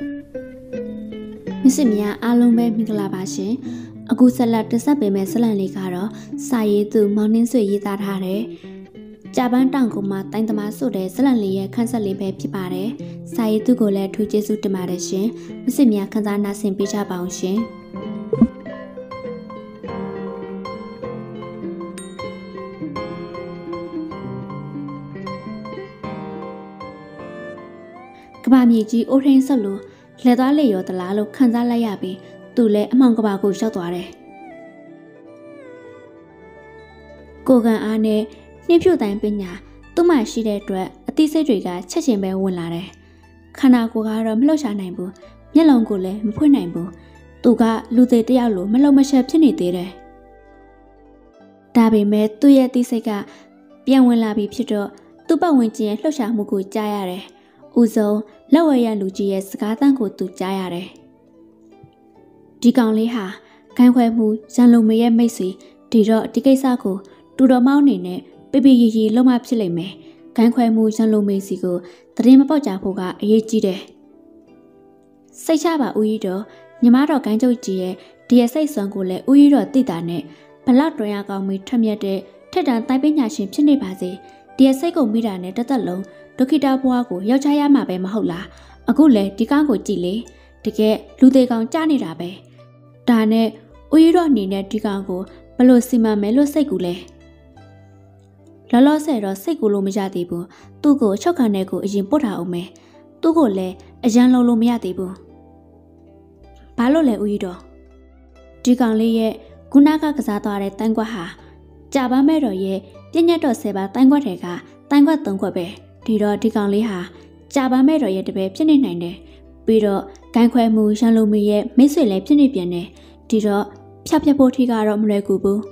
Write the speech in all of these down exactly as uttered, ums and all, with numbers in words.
Missimia Alumbe Minglabashi, a good salad to Sabime Selanicaro, Saye to Morning Sui that Hare. Jaban Tankuma, Tantamaso de Selania, Cansali Pepipare, Saye to go let to Jesu to Marishi, Missimia Kazana Simpicha Bounshi. Kabamiji or in Salu, let all lay the lalo Kanzala Yabi, to let among Gabago Shotware. Gogan Ane, Nipu Dime Pina, Tuma Shide Dre, a Tisadriga, Chachimbe Wulare. Kana Gogara Melosha Nambu, Yelongule, Mpunambu, Tuga, Lute Dialo, Melomasha Tinidere. Dabi met two year Tisega, Bianwelabi Pito, Tuba Winchi, Losha Mugu Jayare. Uzo, Lawaya Lugia Skatango to Jayare. Digan Liha, Kanwamu, Sanlomia Macy, Tiro, Tikesako, to the mountain, baby ye loma psileme, Kankwamu, Sanlomesigo, the name about Japoga, ye jide. Sechaba Uido, Yamato Kanjo Jie, D S A Sangule, Uido Titane, Palatroyaga mi Tamiate, Tedan Taipinashim Chinibazi, D S A go Midane, Tatalo. Dokita Boago, Yachayama be Mahola, a gule, Tikango Chile, Tike, Ludegan Jani Rabe. Dane, Uiro Nine Tikango, Palosima Melo Segule. Lalo Sero Segulo Mijatibu, Tugo Chocanego is in Pota Ome, Tugole, a Jan Lolo Miatibu. Palole Uido Tikan Lie, Kunaka Kazatare Tanguaha, Jaba Mero ye, Dinato Seba Tanguatega, Tangua Tungwabe. Tiro Tikan Liha, Jaba Mero yet the babe in nine. Biro, Kankwamu, Shalomie, Missile Pinipiane, Tiro, Piapo Tigaro Mregubu.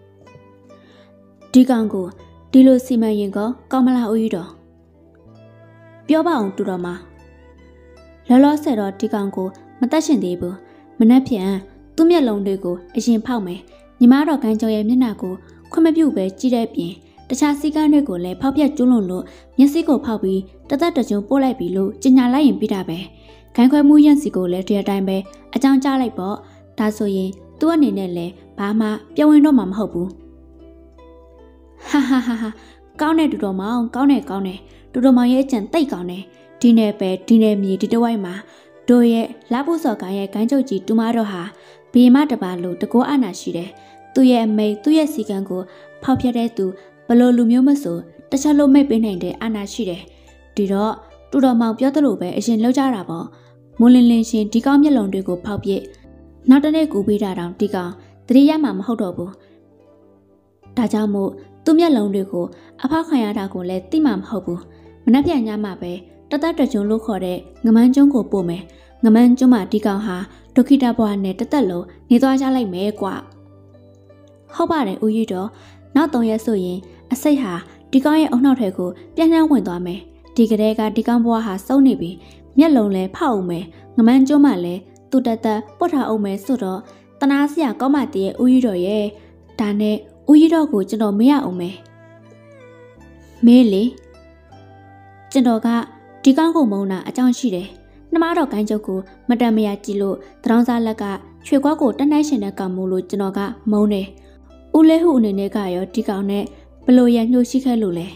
Tigango, Dilo Sima Yingo, Kamala Uido. Bioba on Turoma. Lolo Sero Tigango, Matashin Debu, Manapian, Tumia Londego, Asian Palme, Nimaro Kanjoya Minago, Comebube, Gidepi. The Chasiga Negole, Papia Julolo, Yasigo Papi, Tata Pola Bilo, Jinala in Pidabe, Kankwamu Yansigo, Letia Dime, a Jan Jalaibo, Tasoye, Duaninele, Pama, Piawino Mam Hobu. Ha ha ha ha, Gaune to Doma, Gaune Gaune, to Doma Yachan Taikane, Tine Pe, Tine Mi, Tidoima, Doye, Labusoka, Kanjoji, Tumaroha, Pima Tabalu, the Go Anashide, Tuye May, Tuye Sigango, Papia to Palo Lumiomaso, the Chalo may be named Anashide. Diro, to the Mount Piotalobe, is in Lojarabo. Mulin Linshin, Tigam Yalondigo, Papie. Not an ego beat around Tiga, three yamam hodobo. Tajamo, Tumia Londigo, Apakayadago let Timam Hobu. Manapia Yamabe, Tata John Lokore, Gamanjongo Pome, Gamanjoma Tigaha, Tokita Boane Tatalo, Nidoja like me qua. Hobare Uyido, not on Yasoyin. A say ha, Digay on not ego, Piana went on me. Digadega Digamboa has so nibby, Yalone, Paume, Namanjo Male, Tudata, Pota Ome Sodo, Tanasia Gomati, Uido ye, Dane, Uido go Jeno Mia Ome. Merely Jenoga, Digango Mona, a John Shide, Namado Kanjoku, Madamia Gilo, Transa Laga, Chihuago, the Nation Gamulu, Jenoga, Mone, Ulehu Negayo, Digane. Peloya no shika lule.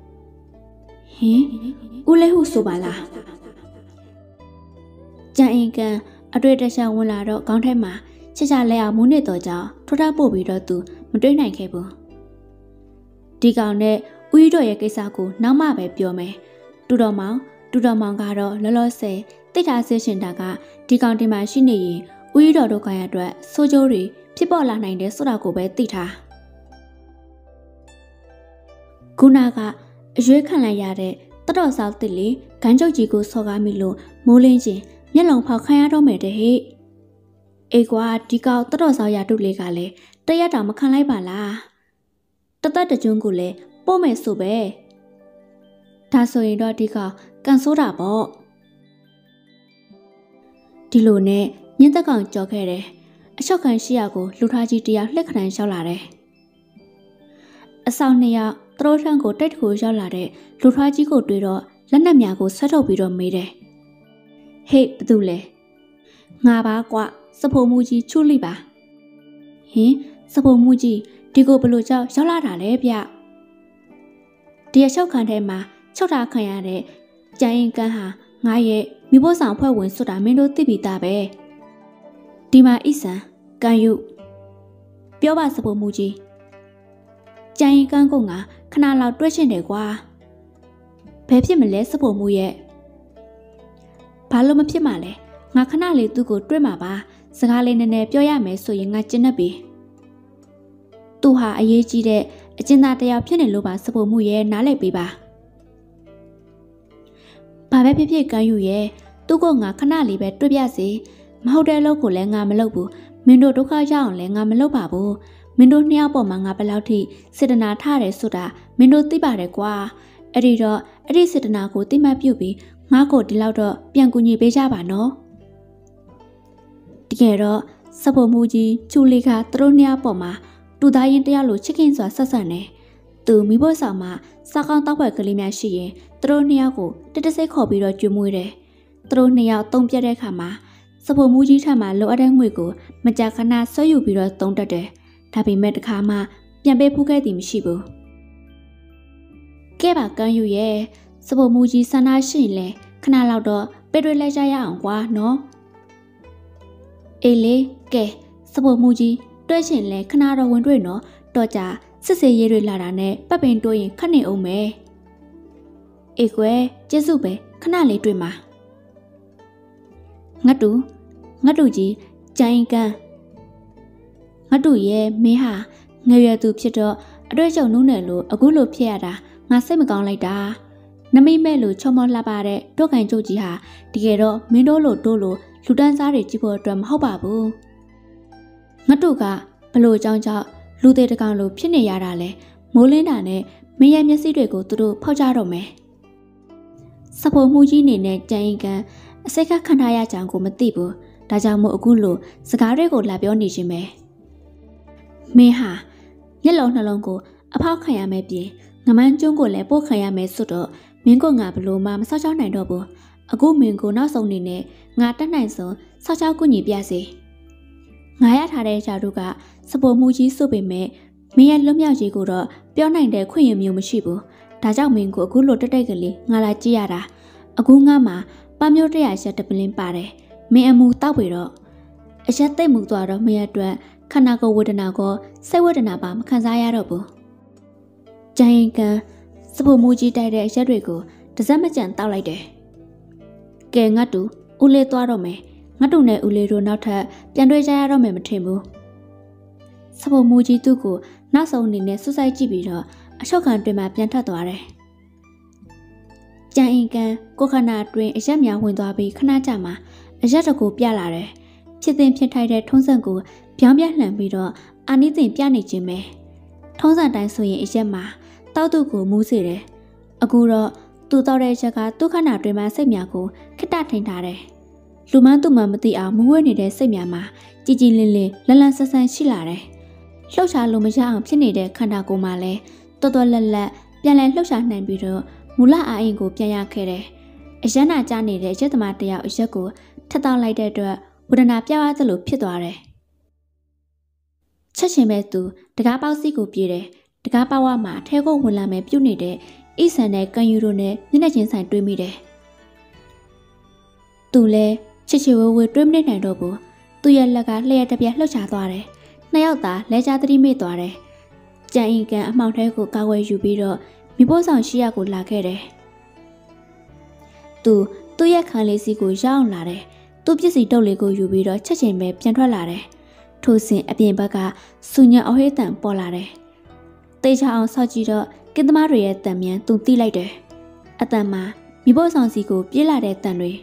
He? Ulehu sobala. Jainka, a dreadasha wulado, Gantema, Chacha lea munetoja, Tota Bobby to Madrina cable. Digane, Uido Yakisaku, Nama be Piome. Tudoma, Tudamangaro, Lolo say, Tita session daga, Diganti machine, Uido Dokayadra, Sojori, people la nine days Sodako be Tita. Kunaga, Juekana Yade, Toto South Tilly, Kanjo Jigo Sogamilo, Molinji, Yellow Pakayado made a he. Egua, Diga, Toto Sayadu legale, Tayata Makanai Bala. Tata the Jungule, Bome Sube. Tasso in Dotica, Gansoda Bo. Tilune, Yentakan Jokere, a shock and Shiago, Lutaji dia, Lekan Shalare. A sound near. Trojango Tetko Jalare, Lurajigo Diro, Landamiago Sato Biro Mide. Hey, Badule. Ngaba qua, Sapo Muji, Chuliba. He, Sapo Muji, Digo Beluja, Shalada Lebia. Dear Shokandema, Chota Kayade, Jain Gaha, Naye, Mibosan Pawin Soda Mendo Tibitabe. Dima Isa, can you? Bioba Sapo Muji. Jain Gangonga, Canala Dressin de Gua. Pepi Mele Sapo Muye. Paloma Pimale, Nakanali Dugo Drimaba, Sagalin and Pioyame so young at Jinabi. Tuha a yeji de, a Jina de Pianiluba Sapo Muye Nale Biba. Papepi can you ye, Dugonga Canali be Dubiasi, Mahode local lenga melobu, Mindo Doka Young lenga melobabu, Mindo Niapo Manga Belauti, Sidana Tare Suda, Mindo Tibare Gua, Editor, Edi Sidanaco Tima Pubi. Marco de Laudo, Biancuni Bejaba no. Together, Sapo Muji, Chulika, Tronia Poma, to die in Diallo chickens or Sassane. To Mibo Sama, Sakan Tower Kalimia Shie, Troniago, did the say copy or Jumure. Tronia Tompia Kama, Sapo Muji Tama, Lo Adam Wigo, Majakana, so you be a tonta. Tabi met Kama, Biambe Pugadim Shibu. Geba can you ye? Sapo Muji Sana Shinle, Canalado, Pedro Lajaya, wa no? Ele, Ge, Sapo Muji, Doshinle, Canaro Wendreno, Doja, Sisse Yeri Larane, Papin doing Cane Ome. Eque, Jesube, Canale Dreamer. Ngadu, Ngaduji, Jainka. Ngadu ye, Meha, Naya to Pieto, a dojo nunelo, a gulo piada, Nasemagon like da. Nami Melu, Chomo Labare, Dokan Jojiha, Digero, Mindolo Dolo, Ludanzari Jibo Drum Hobabu. Natuga, Palo Janja, Lude de Ganlo, Pine Yarale, Molindane, Maya Mesidigo to do Pojarome. Sapo Muji Nene, Jainga, a Seka Kanaya Jango Matibu, Dajamo Ogulo, Sagarego Labionijime. Meha, Yellow Nalongo, a Pakaya may be, Naman Jungo Lepo Kaya may sudo. Mingo nga below mam such a nine double. A good mingo not only ne, Nata nine so, such a good biasi. Nayat Hare Jaruga, Sapo Muji Subi me, me and Lumia Jigura, Pion nine de Queen Mumushibu, Taja Mingo, good load regularly, Nala Giara, a gungama, Bamio de I set the billing pare, me and move tawiro. A shat de mugdora, me at dra, Kanako woodanago, say what an abam, Kanzayarobu. Jainka. Sapo Muji died at Jadrigo, the Zamajan Talide. Gay Ngatu, Ule Tuarome, Natune Ule Runata, Jandreja Rome Matrimu. Sapo Muji Tuku, not only ne Society Biro, a shokan to my Piantatuare. Jainka, Kokana Drain, a Jamia Windobi, Kanajama, a Jatago Pialare, Chitin Piantide Tonsangu, Piambia Lambiro, anything Pianijime. Tonsan Dansui is Yama. Tautuku Musire. Aguro, two Tore Jaka, Tukana Drima Semiaco, Kitatin Luman to Mamati are Muani de Semiama, Gigi Lily, Lalansa San Shilare. Losha Lumaja, Pinide, Kanako Male, Toto Lala, Pialan Losha Nambiro, Mula Aingo Piaya Kere. A Jana Jani de Jetamatia Ushako, Tata like that, would an apia the loop Pietare. Chachimetu, the Gabausico Pire. The Gapawa ma tego wula me punide, isane kanyurune, ninajin sign dreamide. Tule, Chichiwo will dream in Nadobo, Tuyalaga lay at the Bialochadore, Nayota, Lejadri Medore. Jainka, Mount Ego Kawe Jubiro, Mibosan Shiago Lagere. Tu, Tuya Kalesi go Jean Lare, Tupisi Dolego Jubiro, Chachime, Piantralare. Tosin a Bienbaga, Sunya Ohetan Polare. Teja on Sajiro, get the Maria Damian to tea later. Atama, Mibo Sansigo, Pila de Tanry.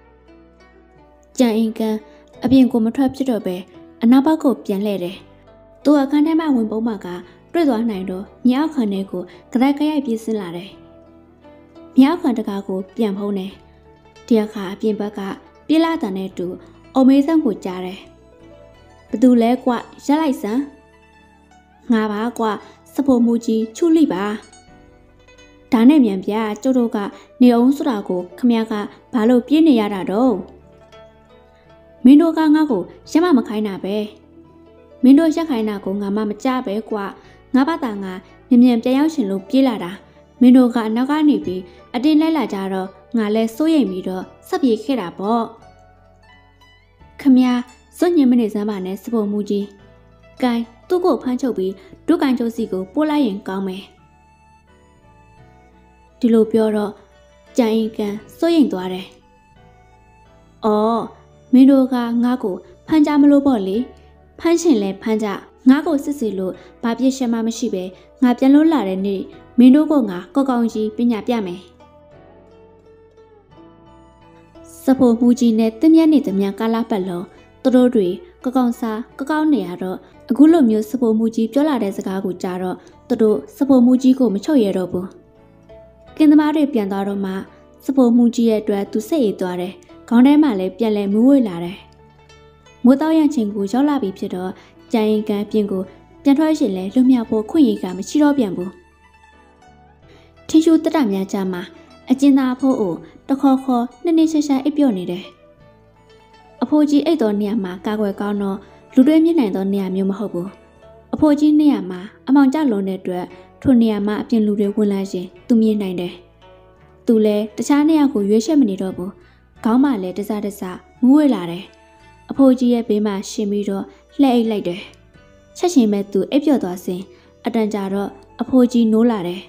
Jainka, a bien como trap to dobe, a nabaco pian lady. To a candema when Bomaga, Bredo Nando, Nya Canego, Grakaya Bisilare. Nya Cantago, Pian Pone. Dear Car, Bienbaga, Pila Danetu, or Mason good jare. But do leg what, shall I, sir? Ngaba, Sapo Muji, Chuliba. ဒါနဲ့မြန်ပြကျုပ်တို့ကနေအောင်ဆိုတာကိုခမရကဘာလို့ပြင်းနေရတာတော့မင်းတို့ကငါ့ကိုရမမခိုင်းတာပဲမင်းတို့ရက်ခိုင်းတာကိုငါမှမကြပဲကွာငါဘာသာငါမြင်မြန်ပြန်ရောက်ရှင်လို့ပြေးလာတာမင်းတို့ကအနောက်ကနေပြီးအတင်းလိုက်လာကြတော့ငါလဲစိုးရိမ်ပြီးတော့ဆက်ပြေးခဲ့တာပေါ့ခမရစွန့်ညင်မနေစမ်းပါနဲ့စပုံမူကြီးကိုင်းသူ့ကိုဖမ်းချုပ်ပြီးဒုကန်ကျုပ်စီကိုပို့လိုက်ရင်ကောင်းမယ်ဒီလိုပြောတော့ကြံရင်ကန်စိုးရိမ်သွားတယ်။အော်မင်းတို့ကငါ့ကိုဖမ်းကြမလို့ပေါ့လေဖမ်းရှင်လဲဖမ်းကြငါ့ကိုစစ်စီလို့ဘာပြစ်ရှမှမရှိပဲငါပြန်လို့လာတဲ့နေ့မင်းတို့ကငါကောက်ကောင်းကြီးပညာပြမယ်။စဖို့မူကြီးနဲ့တင်းမြတ်နေသမျှကာလာပတ်လုံးသူတို့တွေကောက်ကောင်းစားကောက်ကောင်းနေရတော့အခုလိုမျိုးစဖို့မူကြီးပြောလာတဲ့စကားကိုကြားတော့သူတို့စဖို့မူကြီးကိုမချုပ်ရတော့ဘူး။ကင်းသမားတွေပြန်သွားတော့မှစဖို့မူကြီးရဲ့အတွက်သူစိတ်အေးသွားတယ်။ခေါင်းထဲမှာလည်းပြန်လဲမူးဝေလာတယ်။မိုးတောက်ရချိန်ကိုရောက်လာပြီဖြစ်တော့ကြံရင်ကန်ပြင်ကိုပြန်ထွက်ရှင်လဲလွတ်မြောက်ဖို့ခွင့်ရကမရှိတော့ပြန်ဘူး။ထင်းရှူတက်တာများကြမှာအကျဉ်းသားအဖိုးအိုတခေါ်ခေါ်နှစ်နှစ်ရှာရှာအိပ်ပျော်နေတယ်။အဖိုးကြီးအိတ်တော်နေရာမှာကာကွယ်ကောင်းတော့လူတွေမြင့်နိုင်သောနေရာမျိုးမဟုတ်ဘူး။အဖိုးကြီးနေရာမှာအမောင်ကျလုံးတဲ့အတွက်ထိုနေရာမှာအပြင်လူတွေဝင်လာရင်သူမြင်နိုင်တယ်။သူလည်းတခြားနေရာကိုရွေးချက်မနေတော့ဘူး။ခေါင်းမှလည်းတစားတစားမူးဝေလာတယ်။အဖိုးကြီးရဲ့ဘေးမှာရှင်ပြီးတော့လှဲ့အိတ်လိုက်တယ်။ချက်ချင်းပဲသူအိပ်ပျော်သွားစဉ်အတန်ကြာတော့အဖိုးကြီးနိုးလာတယ်။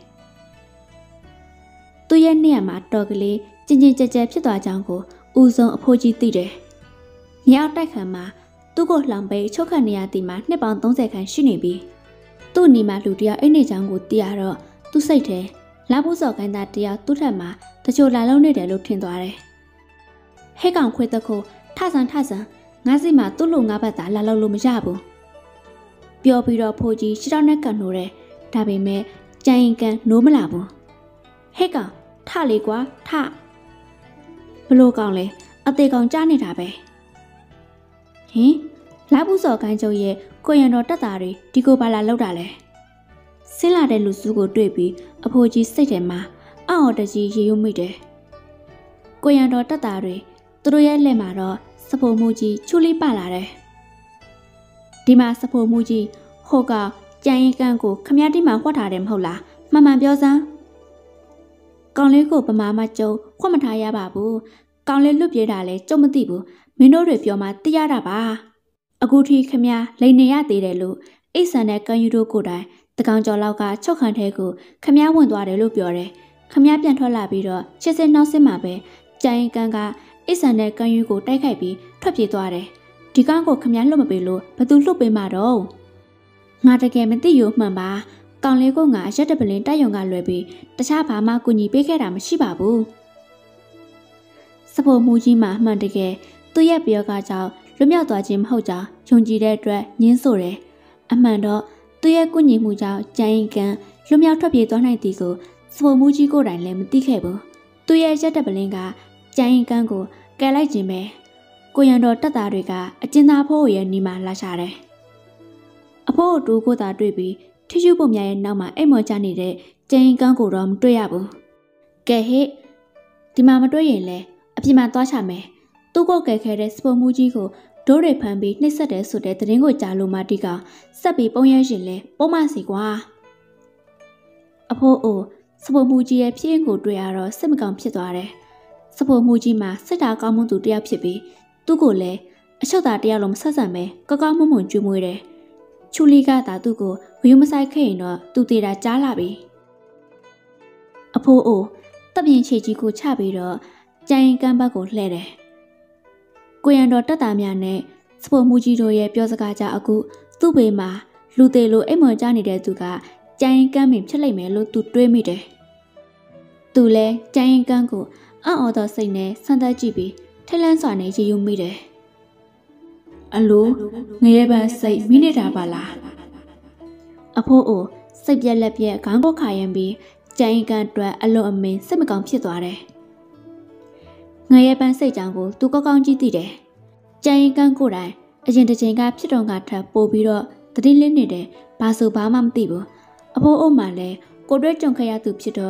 သူ့ရဲ့နေရာမှာတော်ကလေးကျင်ကျင်ကြက်ကြက်ဖြစ်သွားကြောင်းကိုဦးဆုံးအဖိုးကြီးသိတယ်။မြောက်တိုက်ခံမှာသူ့ကိုလှောင်ပိတ်ချုပ်ခတ်နေရသည်မှာနှစ်ပေါင်းသုံးဆယ်ခန့်ရှိနေပြီ။သူ့နီမှာလူတယောက်အိတ်နေချောင်းကိုတီးရတော့သူ့စိတ်ထဲလာဖို့စော်ခိုင်းတာတယောက်သူ့ထက်မှာတချို့လာလုံးနေတယ်လို့ထင်သွားတယ်။ဟဲ့ကောင်ခွေးတခုထဆန်းထဆန်းငါစီမှာသူ့လိုငါဘက်သာလာလို့လို့မရဘူး။ပြောပြီးတော့ဖိုးကြီးရှေ့တော့နဲ့ကန်နိုးတယ်။ဒါပေမဲ့ကြံရင်ကန်နိုးမလာဘူး။ဟဲ့ကောင်ထလေကွာထဘလို့ကောင်လဲအသေးကောင်ကြားနေတာပဲ။ဟင်လာဘူးစော်ခိုင်းကျုပ်ရဲ့ကိုရံတော်တက်တာတွေဒီကိုပါလာလောက်တာလဲဆင်းလာတဲ့လူစုကိုတွေ့ပြီးအဖိုးကြီးစိတ်ထဲမှာအော်တကြီးရေရုံမိတယ်ကိုရံတော်တက်တာတွေသူတို့ရဲ့လက်မှာတော့စဖို့မှုကြီးချူလေးပလာတယ်ဒီမှာစဖို့မှုကြီးဟိုကကြံရင်ကန်ကိုခမရတိမှာဟွက်ထားတယ်မဟုတ်လားမှန်မှန်ပြောစမ်းကောင်လေးကိုပမာမကျုံခွတ်မထားရပါဘူးကောင်လေးလွတ်ပြေးတာလဲကြုံမသိဘူးမင်းတို့တွေပြောမှသိရတာပါအခုထိခမရလိန်နေရသေးတယ်လို့အိတ်ဆန်တဲ့ကန်ယူတို့ကိုယ်တိုင်တကောင်ကျော်လောက်ကချုပ်ခန့်ထဲကိုခမရဝင်သွားတယ်လို့ပြောတယ်ခမရပြန်ထွက်လာပြီးတော့ချစ်စင်နောက်စစ်မှာပဲကြံရင်ကန်ကအိတ်ဆန်တဲ့ကန်ယူကိုတိုက်ခိုက်ပြီးထွက်ပြေးသွားတယ်ဒီကောင်ကိုခမရလွတ်မပေးလို့ဘသူလွတ်ပေးမှာတော့ငါတကယ်မသိရမှန်ပါကောင်လေးကငါအရက်တပလင်းတိုက်ရုံကလွယ်ပြီးတခြားဘာမှကူညီပေးခဲ့တာမရှိပါဘူးစဖို့မူကြီးမှာမှန်တကယ်သူ့ရဲ့ပြောကကြောင့်လွတ်မြောက်သွားခြင်းမဟုတ်ကြောင်းယုံကြည်တဲ့အတွက်ညင်းဆိုတယ်အမှန်တော့သူ့ရဲ့ကုညီမှုကြောင့်ကြံရင်ကန်လွတ်မြောက်ထွက်ပြေးသွားနိုင်သည်ကိုစဖို့မူကြီးကိုယ်တိုင်လည်းမသိခဲ့ဘူးသူ့ရဲ့ရက်တပလင်းကကြံရင်ကန်ကိုကယ်လိုက်ခြင်းပဲကိုရံတော်တက်သားတွေကအကျဉ်းသားဖို့ရဲ့နီမှာလာရှာတယ်အဖိုးတူကိုသာတွေ့ပြီးထီးရှူပုံများရဲ့နောက်မှာအိမ်မော်ချနေတဲ့ကြံရင်ကန်ကိုတော့မတွေ့ရဘူးကဲဟဲ့ဒီမှာမတွေ့ရင်လဲအပြင်မှာသွားချမယ်သူ့ကိုကယ်ခဲ့တဲ့စပုံမှုကြီးကိုဒိုးတွေဖမ်းပြီးနှိပ်စက်တယ်ဆိုတဲ့သတင်းကိုကြားလို့မှတိကဆက်ပြီးပုံရရှင်လဲပုံမစီကွာအဖိုးအိုစပုံမှုကြီးရဲ့ဖြစ်ရင်ကိုတွေ့ရတော့စိတ်မကောင်းဖြစ်သွားတယ်စပုံမှုကြီးမှာစိတ်ဓာတ်ကောင်းမှုသူတယောက်ဖြစ်ပြီးသူ့ကိုလည်းအချုပ်သားတယောက်လုံးမဆက်ဆံပဲကောက်ကောက်မွန်မွန်ကျွေးမွေးတယ်ချူလီကသာသူ့ကိုဝယူမဆိုင်ခဲ့ရင်တော့သူသေးတာကြားလာပြီအဖိုးအိုတပ်ပြင်ချေကြီးကိုချပြီးတော့ကြံရင်ကမ်းဘက်ကိုလှည့်တယ်ကိုရံတော်တက်တာများနဲ့စပုံမှုကြီးတို့ရဲ့ပြောစကားကြအခုသူ့ဘေးမှာလူသေးလိုအိမ်မော်ကြနေတဲ့သူကကြံရင်ကမ်းပင်ဖြစ်လိုက်မယ်လို့သူတွေးမိတယ်သူလဲကြံရင်ကမ်းကိုအံ့ဩသောစိတ်နဲ့ဆန်းသက်ကြည့်ပြီးထိတ်လန့်စွာနဲ့ရေယူမိတယ်အလိုငရဲပန်းစိတ်မိနေတာပါလားအဖိုးအိုစိတ်ပြက်လက်ပြက်ခေါင်းကိုခါရမ်းပြီးကြံရင်ကမ်းအတွက်အလွန်အမင်းစိတ်မကောင်းဖြစ်သွားတယ်ငရဲပန်းစိတ်ကြောင်ကိုသူကောက်ကောင်းကြည့်သိတယ်ကြံရင်ကန်းကိုယ်တိုင်အရင်တစ်ချိန်ကဖြစ်တော့ကထပ်ပို့ပြီးတော့တတိလင်းနေတယ်ဘာဆိုဘာမှမသိဘူးအဖိုးအိုမှလည်းကိုတွဲကြုံခဲ့ရသူဖြစ်တော့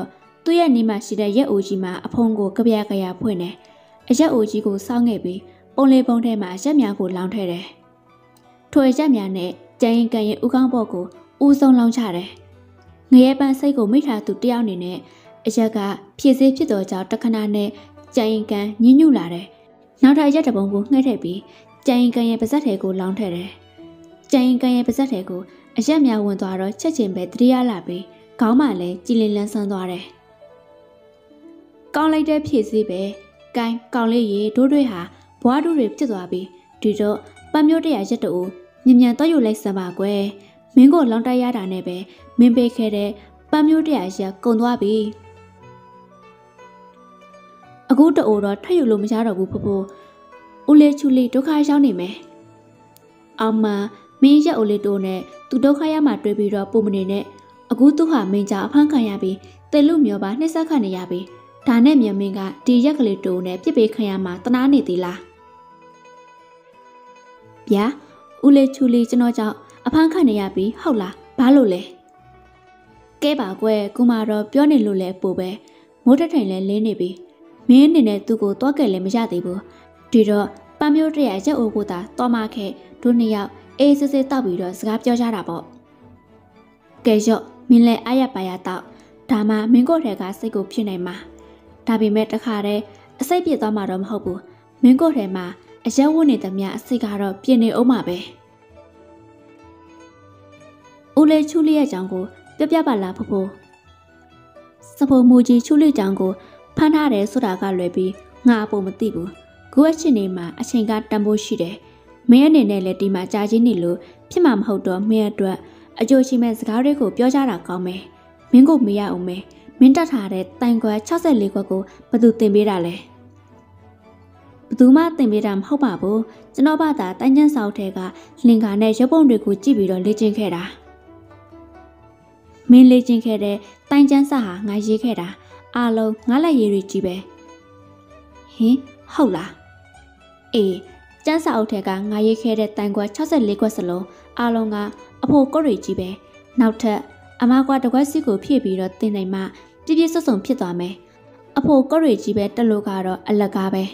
သူ့ရဲ့နီးမှာရှိတဲ့ရက်အိုကြီးမှာအဖုံးကိုကြပြကြရဖွင့်တယ်အရက်အိုကြီးကိုစောင်းခဲ့ပြီးပုံလေးပုံထဲမှာရက်များကိုလောင်းထည့်တယ်ထိုရက်များနဲ့ကြရင်ကန်ရဲ့ဥကောင်းဘော့ကိုဦးဆုံးလောင်းချတယ်ငရဲပန်းစိတ်ကိုမိထားသူတယောက်အနေနဲ့အရက်ကဖြည့်စည်းဖြစ်တော်ကြောင့်တခဏနဲ့ကြရင်ကန်ညှဉ်းညူလာတယ်နောက်ထပ်ရက်တပုံကိုငှဲ့ထည့်ပြီးကြရင်ကန်ရဲ့ပါဇက်ထဲကိုလောင်းထည့်တယ်ကြရင်ကန်ရဲ့ပါဇက်ထဲကိုအရက်များဝင်သွားတော့ချက်ချင်းပဲတတိယလာပြီးခေါင်းမှလည်းကြည်လင်လန်းဆန်းသွားတယ်ကောင်းလိုက်တဲ့ဖြည့်စည်းပဲကိုင်းကောင်းလေးရေတို့တွေဟာဘွားတို့တွေဖြစ်သွားပြီးဒီတော့ပန်းမျိုးတရာရက်တူမြင်မြန်တော့ယူလိုက်စမ်းပါကွယ်မင်းကိုလောင်းတိုက်ရတာနဲ့ပဲမင်းပေးခဲ့တဲ့ပန်းမျိုးတရာရက်ကုန်သွားပြီအခုတူတော့ထပ်ယူလို့မရတော့ဘူးဖဖိုးဦးလေးချူလေးဒုက္ခရောက်နေမယ်အောင်မမင်းရက်ဦးလေးတို့နဲ့သူဒုက္ခရမှတွေ့ပြီးတော့ပုံမနေနဲ့အခုသူဟာမင်းကြောင့်အဖမ်းခံရပြီးတေလူမျိုးပါနှိမ့်ဆက်ခံနေရပြီးဒါနဲ့မြန်မင်းကဒီရက်ကလေးတိုးနဲ့ပြစ်ပေးခံရမှာတနာနေသေးလားဗျာဦးလေးချူလေးကျွန်တော်ကြောင့်အဖမ်းခံနေရပြီးဟုတ်လားဘာလို့လဲကဲပါကွယ်ကုမာတော့ပြောနေလို့လဲပို့ပဲမိုးတက်ထိုင်လဲလင်းနေပြီမင်းအနေနဲ့သူ့ကိုတွားကဲလဲမရသေးဘူးဒီတော့ပန်းမျိုးတရရက်အိုကိုသာတွားမခဲ့တို့နှစ်ယောက်အေးစစ်စစ်တောက်ပြီးတော့စကားပြောကြတာပေါ့ကဲရော့မင်းလဲအားရပါရတော့ဒါမှမင်းကိုထဲကစိတ်ကိုဖြစ်နိုင်မှာဒါပေမဲ့တခါတည်းအစိတ်ပြစ်သွားမှာတော့မဟုတ်ဘူးမင်းကိုထဲမှာအရက်ဝတ်နေသမျှအစိတ်ကတော့ပြင်းနေအောင်မှာပဲဦးလေးချူလေးရဲ့ကြောင်ကိုပြပြပါလားဖဖိုးစဖို့မူကြီးချူလေးကြောင်ကိုဖမ်းထားတယ်ဆိုတာကလွယ်ပြီးငါအပေါ်မသိဘူးခုအချင်းနေမှာအချိန်ကတန်ဖိုးရှိတယ်မင်းအနေနဲ့လည်းဒီမှာကြာချင်းနေလို့ဖြစ်မှာမဟုတ်တော့မင်းအတွက်အကျိုးရှိမဲ့စကားတွေကိုပြောကြတာကောင်းမယ်မင်းကိုမေးရအောင်မယ်မင်းတက်ထားတဲ့တိုင်ခွဲ၆၄ခွက်ကိုဘယ်သူတင်ပေးတာလဲဘယ်သူမှတင်ပေးတာမဟုတ်ပါဘူးကျွန်တော်ဘာသာတိုင်ချမ်းဆောက်ထဲကလင်္ကာနဲ့ရုပ်ပုံတွေကိုကြည့်ပြီးတော့လေ့ကျင့်ခဲ့တာမင်းလေ့ကျင့်ခဲ့တဲ့တိုင်ချမ်းစာဟာငါရေးခဲ့တာအားလုံးငါလက်ရည်တွေကြီးပဲဟင်ဟုတ်လားအေးကျန်းစာအုပ်ထဲကငါရေးခဲ့တဲ့တိုင်ခွဲ၆၄ခွက်စလုံးအားလုံးကအဖို့ကော့တွေကြီးပဲနောက်ထပ်အမကွာတကွက်စီကိုဖြည့်ပြီးတော့တင်နိုင်မှပြည့်ပြည့်စုံစုံဖြစ်သွားမယ်အဖို့ကော့တွေကြီးပဲတက်လို့ကတော့အလကားပဲ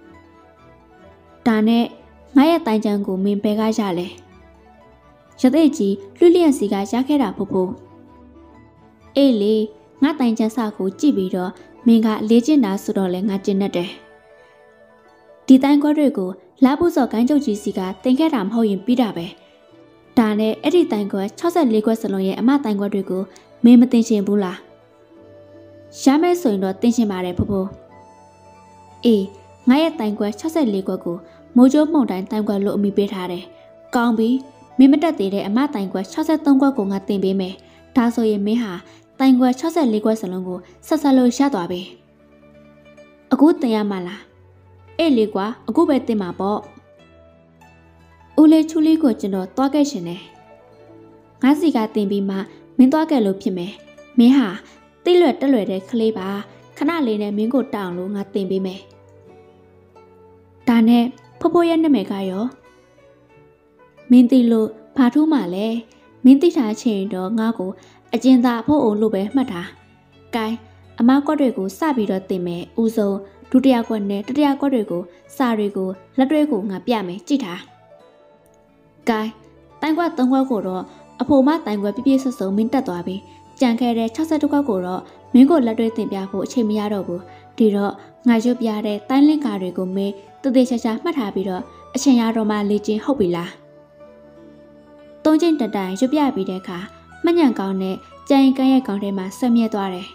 ဒါနဲ့ငါရဲ့တိုင်ချမ်းကိုမင်းပဲကရလဲရတဲ့ကြီးလွတ်လျက်စီကရခဲ့တာဖို့ဖို့အေးလေငါတိုင်ချမ်းစာကိုကြည့်ပြီးတော့မင်းကလေးကျင်တာဆိုတော့လဲငါကျင်တတ်တယ်ဒီတိုင်ခွက်တွေကိုလာဖို့စော်ကိုင်းကျုပ်ကြီးစီကတင်ခဲ့တာမဟုတ်ရင်ပြီးတာပဲဒါနဲ့အဲ့ဒီတိုင်ခွက်၆၄ခွက်စလုံးရဲ့အမတိုင်ခွက်တွေကိုမင်းမသိချင်ဘူးလားရမယ်ဆိုရင်တော့သိချင်ပါတယ်ဖိုးဖိုးအေးငါရဲ့တိုင်ခွက်၆၄ခွက်ကိုမိုးကြိုးမှုန်တိုင်းတိုင်ခွက်လို့အမိပေးထားတယ်ကောင်းပြီမင်းမတက်သေးတဲ့အမတိုင်ခွက်၆၃ခွက်ကိုငါတင်ပေးမယ်ဒါဆိုရင်မင်းဟာတိုင်ခွက်၆၄ခွက်စလုံးကိုဆက်ဆက်လို့ရသွားပြီအခုတင်ရမှာလားအေးလေကွာအခုပဲတင်မှာပေါ့ဦးလေးချူလေးကိုကျွန်တော်တွားခဲ့ရှင်တယ်ငါစီကတင်ပြီးမှမင်းတွားခဲ့လို့ဖြစ်မယ်မင်းဟာတိလွယ်တက်လွယ်တဲ့ကလေးပါခဏလေးနဲ့မင်းကိုတောင်းလို့ငါတင်ပေးမယ်ဒါနဲ့ဖိုးဖိုးရဲ့နာမည်ကရောမင်းသိလို့ဘာထူးမှလဲမင်းသိထားချင်တော့ငါကိုအကျဉ်းသားဖို့အောင်လို့ပဲမှတ်ထားကဲအမကွက်တွေကိုစပြီးတော့တင်မယ်ဦးဆုံးဒုတိယကွက်နဲ့တတိယကွက်တွေကိုစာတွေကိုလက်တွေကိုငါပြမယ်ကြည့်ထားကဲတိုင်ကွက်သုံးခွက်ကိုတော့အဖိုမတိုင်ကွက်ပြပြဆွတ်စုံမင်းတက်သွားပြီကြံခဲ့တဲ့၆၁ခွက်ကိုတော့မင်းကိုလက်တွေတင်ပြဖို့အချိန်မရတော့ဘူးဒီတော့ငါရွတ်ပြတဲ့တိုင်းလင့်ကာတွေကိုမင်းတသေးချာချာမှတ်ထားပြီးတော့အချိန်ရတော့မှလေ့ကျင့်ဟုတ်ပြီလားသုံးချိန်တတိုင်ရွတ်ပြပြီးတဲ့အခါမှညံကောင်းနဲ့ကြံရင်ကန်းရဲ့ကောင်းထဲမှာဆွမြဲသွားတယ်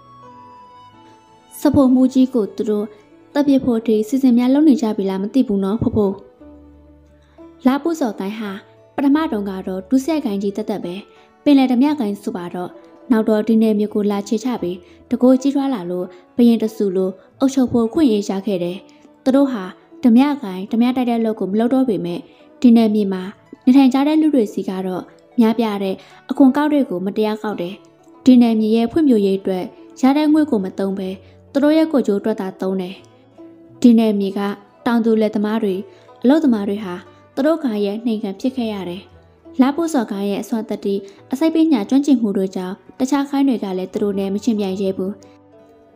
စဖို့မူကြီးကိုသူတို့တပ်ပြဖို့ဒီစီစဉ်များလုပ်နေကြပြီလားမသိဘူးနော်ဖို့ဖို့လာပုစော်ကိုင်းဟာပထမတုန်းကတော့ဒုစရိုက်ကိုင်းကြီးတက်တက်ပဲပင်လယ်ဓမြကိုင်းဆိုပါတော့နောက်တော့ဒီနယ်မြို့ကိုလာချေချပြီးတကိုးကြီးထွားလာလို့ဘရင်တဆူလို့အုပ်ချုပ်ဖို့ခွင့်ရရခဲ့တယ်သူတို့ဟာဓမြကိုင်းဓမြတိုက်တဲ့လုပ်ကိုမလုပ်တော့ပေမဲ့ဒီနယ်မြေမှာနေထိုင်ကြတဲ့လူတွေစီကတော့များပြတဲ့အခွန်ကောက်တွေကိုမတရားကောက်တယ်ဒီနယ်မြေရဲ့ဖွံ့ဖြိုးရေးအတွက်ရတဲ့ငွေကိုမသုံးပဲသူတို့ရဲ့ကိုကြိုးအတွက်သာသုံးတယ်ဒီနယ်မြေကတောင်သူလက်သမားတွေအလုပ်သမားတွေဟာသူတို့ကရဲ့နှိမ်ခံဖြစ်ခဲ့ရတယ်လာဖို့စော်ကားရဲ့အစွမ်းတတိအစိပ်ပညာကျွမ်းကျင်မှုတို့ကြောင့်တခြားခိုင်းတွေကလည်းသူတို့နဲ့မချင်းပြိုင်ရဲဘူး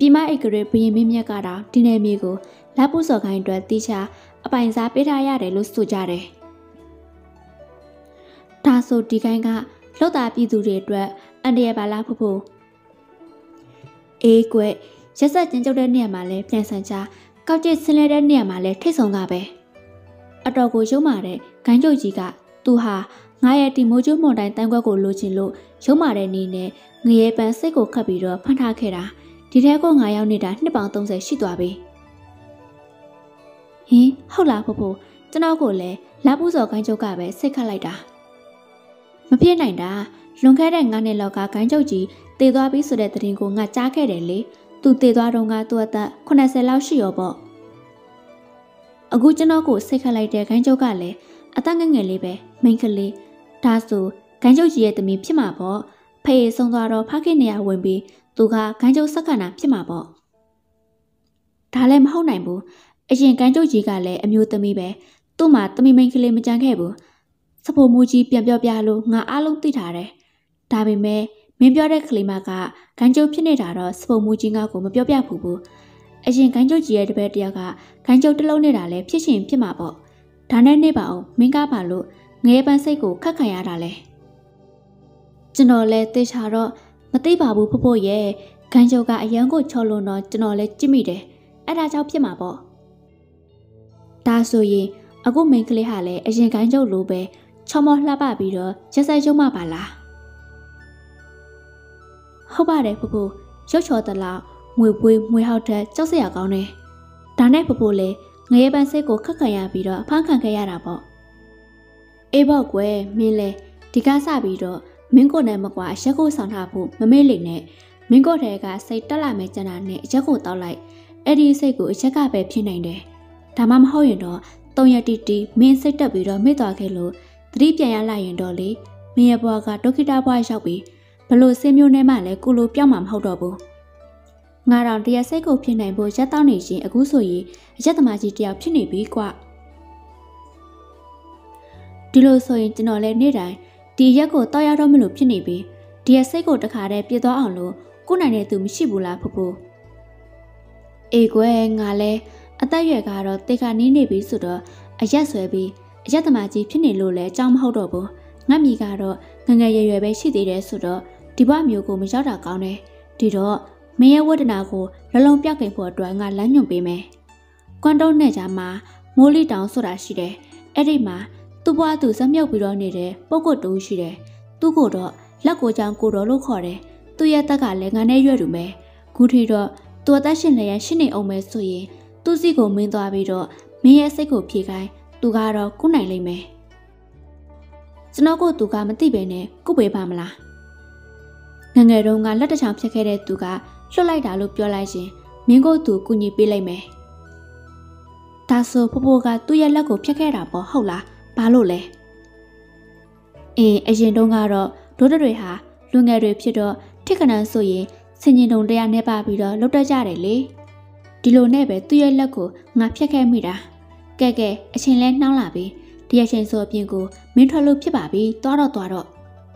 ပြည်မအိတ်ကလေးဘရင်မင်းမြတ်ကတော့ဒီနယ်မြေကိုလက်ပူစော်ခိုင်းအတွက်တိချအပိုင်စားပေးထားရတယ်လို့ဆိုကြတယ်။ဒါဆိုဒီကိုင်းကလှုပ်သားပြည်သူတွေအတွက်အန်တရပါလားဖို့ဖို့အေးကွရက်ဆက်ကျင်းကျုပ်တဲ့နေရာမှာလဲပြန်ဆန်ချကောက်ကျစ်ဆင်းလဲတဲ့နေရာမှာလဲထိတ်ဆုံကပဲအတော်ကိုရုံမာတဲ့ဂိုင်းကျုပ်ကြီးကသူဟာငါရဲ့တီမိုးကျိုးမွန်တိုင်းတန်းခွက်ကိုလိုချင်လို့ရုံမာတဲ့နေနဲ့ငရေပန်းစိတ်ကိုခတ်ပြီးတော့ဖမ်းထားခဲ့တာဒီထဲကိုငါရောက်နေတာနှစ်ပေါင်သုံးဆယ်ရှိသွားပြီဟင်ဟုတ်လားဖို့ဖို့ကျွန်တော်ကိုလည်းလာပူစော်ဂိုင်းကျုပ်ကပဲစိတ်ခတ်လိုက်တာမဖြစ်နိုင်တာလွန်ခဲ့တဲ့ငါးနှစ်လောက်ကဂိုင်းကျုပ်ကြီးတည်သွားပြီဆိုတဲ့သတင်းကိုငါကြားခဲ့တယ်လေသူတည်သွားတော့ငါသူ့အသက်ခုနှစ်ဆယ်လောက်ရှိရောပေါ့အခုကျွန်တော်ကိုစိတ်ခတ်လိုက်တဲ့ဂိုင်းကျုပ်ကလည်းအသက်ငယ်ငယ်လေးပဲမိန်းကလေးဒါဆိုဂိုင်းကျုပ်ကြီးရဲ့သမီးဖြစ်မှာပေါ့ဖေးဆုံးသွားတော့ဖခင်နေရဝင်ပြီးသူကဂိုင်းကျုပ်ဆက်ခဏဖြစ်မှာပေါ့ဒါလည်းမဟုတ်နိုင်ဘူးအရင်ဂိုင်းကျုပ်ကြီးကလည်းအမျိုးသမီးပဲသူ့မှာသမီးမိန်းကလေးမကြမ်းခဲ့ဘူးစဖိုမူကြီးပြန်ပြောပြလို့ငါအားလုံးသိထားတယ်ဒါပေမဲ့မင်းပြောတဲ့ကလေးမကဂိုင်းကျုပ်ဖြစ်နေတာတော့စဖိုမူကြီးငါ့ကိုမပြောပြဘူးဘူးအရင်ဂိုင်းကျုပ်ကြီးရဲ့တပည့်တယောက်ကဂိုင်းကျုပ်တစ်လုံးနေတာလည်းဖြစ်ရှင်ဖြစ်မှာပေါ့ဒါနဲ့နေပါအောင်မင်းကားပါလို့ငရေပန်းစိတ်ကိုခတ်ခံရတာလဲကျွန်တော်လည်းသိချာတော့မသိပါဘူးဖို့ဖို့ရဲ့ဂိုင်းကျုပ်ကအရန်ကိုချော်လို့တော့ကျွန်တော်လည်းကြည့်မိတယ်အဲ့ဒါကြောင့်ဖြစ်မှာပေါ့ဒါဆိုရင်အခုမင်းကလေးဟာလည်းအရင်ဂိုင်းကျုပ်လိုပဲချော်မောလှပပြီးတော့ရက်ဆိုင်ကျုံမှပါလားဟုတ်ပါတယ်ဖို့ဖို့ရုပ်ချော်တလားငွေပွေးငွေဟောက်တဲ့ကြောက်စရာကောင်းတယ်ဒါနဲ့ဖို့ဖို့လည်းငရေပန်းစိတ်ကိုခတ်ခံရပြီးတော့အဖမ်းခံခဲ့ရတာပေါ့အေးပေါ့ကွယ်မင်းလဲဒီကားစပြီးတော့မင်းကိုနဲ့မကွာရက်ကိုဆောင်ထားဖို့မမေ့လိမ့်နဲ့မင်းကိုတဲကစိတ်တက်လာမယ်ကြံတာနဲ့ရက်ကိုတောက်လိုက်အဲ့ဒီစိတ်ကိုအရက်ကပဲဖြစ်နိုင်တယ်ဒါမှမဟုတ်ရင်တော့သုံးရက်တီတီမင်းစိတ်တက်ပြီးတော့မေ့သွားခဲ့လို့သတိပြန်ရလိုက်ရင်တော့လေမင်းရဲ့ဘွားကဒုက္ခိတဘွားရောက်ပြီးဘလို့စင်းမျိုးနဲ့မှလည်းကိုလိုပြောင်းမှာမဟုတ်တော့ဘူးငါတော့တရားစိတ်ကိုဖြစ်နိုင်ဖို့ရက်တောင်းနေရှင်အခုဆိုရင်အရက်သမားကြီးတယောက်ဖြစ်နေပြီကွဒီလိုဆိုရင်ကျွန်တော်လည်းနေ့တိုင်းဒီရက်ကိုတောက်ရတော့မလို့ဖြစ်နေပြီဒီရက်စိတ်ကိုတခါတည်းပြည့်သွားအောင်လို့ကိုနိုင်တဲ့သူမရှိဘူးလားဖို့ဖို့အေးကွယ်ငါလဲအသက်ရွယ်ကတော့တေခါနီးနေပြီဆိုတော့အရက်ဆွဲပြီးအရက်သမားကြီးဖြစ်နေလို့လဲအကြောင်းမဟုတ်တော့ဘူးငါမိကတော့ငငယ်ရွယ်ရွယ်ပဲရှိသေးတယ်ဆိုတော့ဒီဘဝမျိုးကိုမရောက်တာကောင်းတယ်ဒီတော့မင်းရဲ့ဝတ္တနာကိုလလုံးပြောက်ခင်ဖို့အတွက်ငါလမ်းညွှန်ပေးမယ်ကွမ်တုံးနဲ့ကြမှာမိုးလီတောင်ဆိုတာရှိတယ်အဲ့ဒီမှာသူ့ဘွားသူဇက်မြုပ်ပြီးတော့နေတဲ့ပုတ်ကုတ်တူရှိတယ်သူ့ကိုတော့လက်ကိုကြောင်ကိုတော်လို့ခေါ်တယ်သူ့ရဲ့တက်ကလည်းငါနဲ့ရွက်တူမယ်ခုထီတော့သူအသက်ရှင်လျက်ရှိနေအောင်မယ်ဆိုရင်သူ့စီကိုမင်းသွားပြီးတော့မင်းရဲ့စိတ်ကိုဖြေခိုင်းသူကတော့ကုနိုင်လိမ့်မယ်ကျွန်တော်ကိုသူကမသိပဲနဲ့ကုပေးပါမလားငငယ်တုန်းကလက်တချောင်ဖြတ်ခဲ့တဲ့သူကလွတ်လိုက်တာလို့ပြောလိုက်ရင်မင်းကိုသူကူညီပေးလိုက်မယ်ဒါဆိုဖိုးဖိုးကသူ့ရဲ့လက်ကိုဖြတ်ခဲ့တာပေါ့ဟုတ်လားဘာလို့လဲအင်းအရင်တုန်းကတော့ဒိုးတွေဟာလူငယ်တွေဖြစ်တော့ထိခဏဆိုရင်စင်ကျင်တုံတရားနဲ့ပါပြီးတော့လှုပ်တတ်ကြတယ်လေဒီလိုနဲ့ပဲသူ့ရဲ့လက်ကိုငါဖြတ်ခဲ့မိတာကဲကဲအချိန်လဲနှောင်းလာပြီဒီအချိန်ဆိုအပြင်ကိုမင်းထွက်လို့ဖြစ်ပါပြီသွားတော့သွားတော့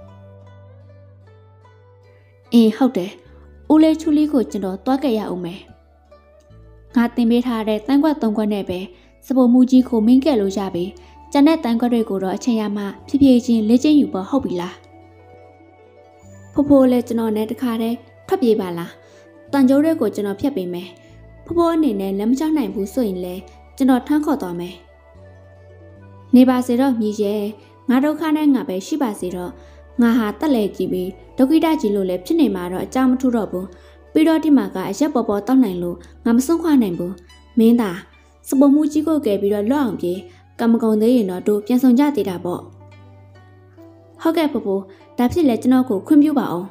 အင်းဟုတ်တယ်ဦးလေးချူလေးကိုကျွန်တော်သွားကြရအောင်မယ်ငါတင်ပေးထားတဲ့တန်းကွက်သုံးကွက်နဲ့ပဲစပိုမူကြီးကိုမင်းကဲလို့ရပြီကျန်တဲ့တန်းကွက်တွေကိုတော့အချိန်ရမှဖြည်းဖြည်းချင်းလေ့ကျင့်ယူဖို့ဟုတ်ပြီလားဖိုးဖိုးလည်းကျွန်တော်နဲ့တခါတည်းထွက်ပြေးပါလားတန်ကြိုးတွေကိုကျွန်တော်ဖြတ်ပေးမယ်ဖိုးဖိုးအနေနဲ့လက်မချနိုင်ဘူးဆိုရင်လည်းကျွန်တော်ထမ်းခေါ်သွားမယ်နေပါစေတော့မြည်ရဲ့ငါဒုက္ခနဲ့ငါပဲရှိပါစေတော့ငါဟာတက်လေကြည့်ပြီးဒုက္ခိတကြီးလို့လည်းဖြစ်နေမှာတော့အကြောင်းမထူတော့ဘူးပြီးတော့ဒီမှာကအရက်ပေါ်ပေါ်တောက်နိုင်လို့ငါမစွန့်ခွာနိုင်ဘူးမင်းသာစပုံမှုကြီးကိုကယ်ပြီးတော့လွတ်အောင်ပြေကံမကုံသေးရင်တော့တို့ပြန်ဆောင်ကြသေးတာပေါ့ဟုတ်ကဲ့ပပဒါဖြစ်လဲကျွန်တော်ကိုခွင့်ပြုပါအောင်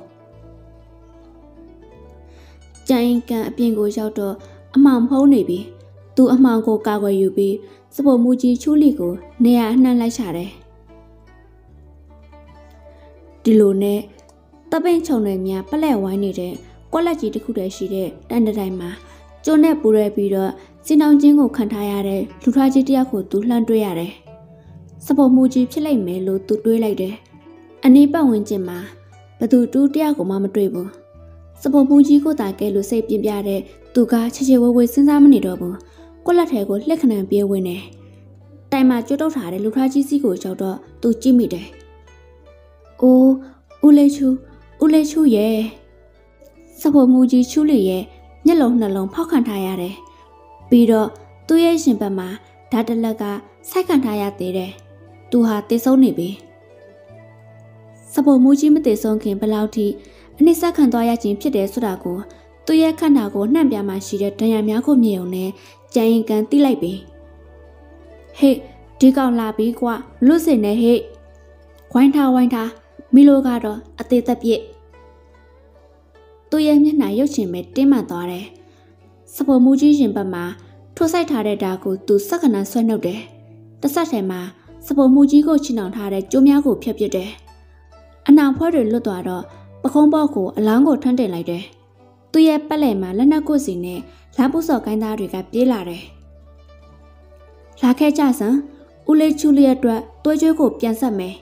ကြိုင်ကန်အပြင်ကိုရောက်တော့အမှောင်ဖုံးနေပြီသူအမှောင်ကိုကာကွယ်ယူပြီးစပုံမှုကြီးချူလီကိုနေရာအနှံ့လိုက်ချတယ်ဒီလိုနဲ့တပိန်ချုံတွေများပလက်ဝိုင်းနေတဲ့ကွက်လက်ကြီးတစ်ခုတည်းရှိတဲ့တန်တတိုင်းမှာကျိုးနဲ့ပူရဲပြီးတော့စင်တောင်ချင်းကိုခံထားရတဲ့လူထွားကြီးတယောက်ကိုသူလှမ်းတွေ့ရတယ်စပုံမှုကြီးဖြစ်လိုက်မယ်လို့သူတွေးလိုက်တယ်အနီးပတ်ဝန်းကျင်မှာဘသူတူးတယောက်ကိုမှမတွေ့ဘူးစပေါ်မူကြီးကိုတာကဲလို့စိတ်ပြင်းပြတဲ့သူကချေချေဝဲဝဲစဉ်းစားမနေတော့ဘူးကိုလက်ထဲကိုလက်ခဏံပြေးဝင်နေတိုင်မှာကျွတ်တော့ထားတဲ့လူထားကြီးစီးကိုကြောက်တော့သူကြည့်မိတယ်။အိုးဦးလေးချူဦးလေးချူရဲ့စပေါ်မူကြီးချူလေးရဲ့မျက်လုံးနှလုံးဖောက်ခံထားရတယ်။ပြီးတော့သူ့ရဲ့ရှင်ဘက်မှာဓာတ်တလက်ကစိုက်ခံထားရသေးတယ်။သူဟာတေဆုံးနေပြီ။စပေါ်မူကြီးမတေဆုံးခင်ဘယ်လောက်ထိအနစ်ဆက်ခံသွားရခြင်းဖြစ်တယ်ဆိုတာကိုသူ့ရဲ့ခန္ဓာကိုနှံ့ပြမှာရှိတဲ့ဒဏ်ရာများကိုမြင်ုံနဲ့ကြံရင်ကန်တိလိုက်ပြီဟေ့ဒီကောင်လာပြီကွာမလွတ်စင်နဲ့ဟေ့ဝိုင်းထားဝိုင်းထားမီလိုကတော့အသေးသက်ပြစ်သူ့ရဲ့မျက်နှာရုပ်ရှင်ပဲတင်းမှန်သွားတယ်စပေါ်မူကြီးရင်ဘက်မှာထိုးဆိုင်ထားတဲ့ဓာတ်ကိုသူစက္ကနဆွဲနှုတ်တယ်တစ်ဆက်ထဲမှာစပေါ်မူကြီးကိုချင်အောင်ထားတဲ့ကျိုးများကိုဖျက်ပစ်တယ်အနောင်ဖွဲတွေလွတ်သွားတော့ပခုံးပေါက်ကိုအလောင်းကိုထမ်းတင်လိုက်တယ်။သူ့ရဲ့ပတ်လည်မှာလက်နက်ကိုစီနဲ့လာပုစော်ကိုင်းသားတွေကပြေးလာတယ်။လာခဲ့ကြစမ်းဦးလေးချူလေးအတွက်တွဲကျွေးကိုပြန်ဆက်မယ်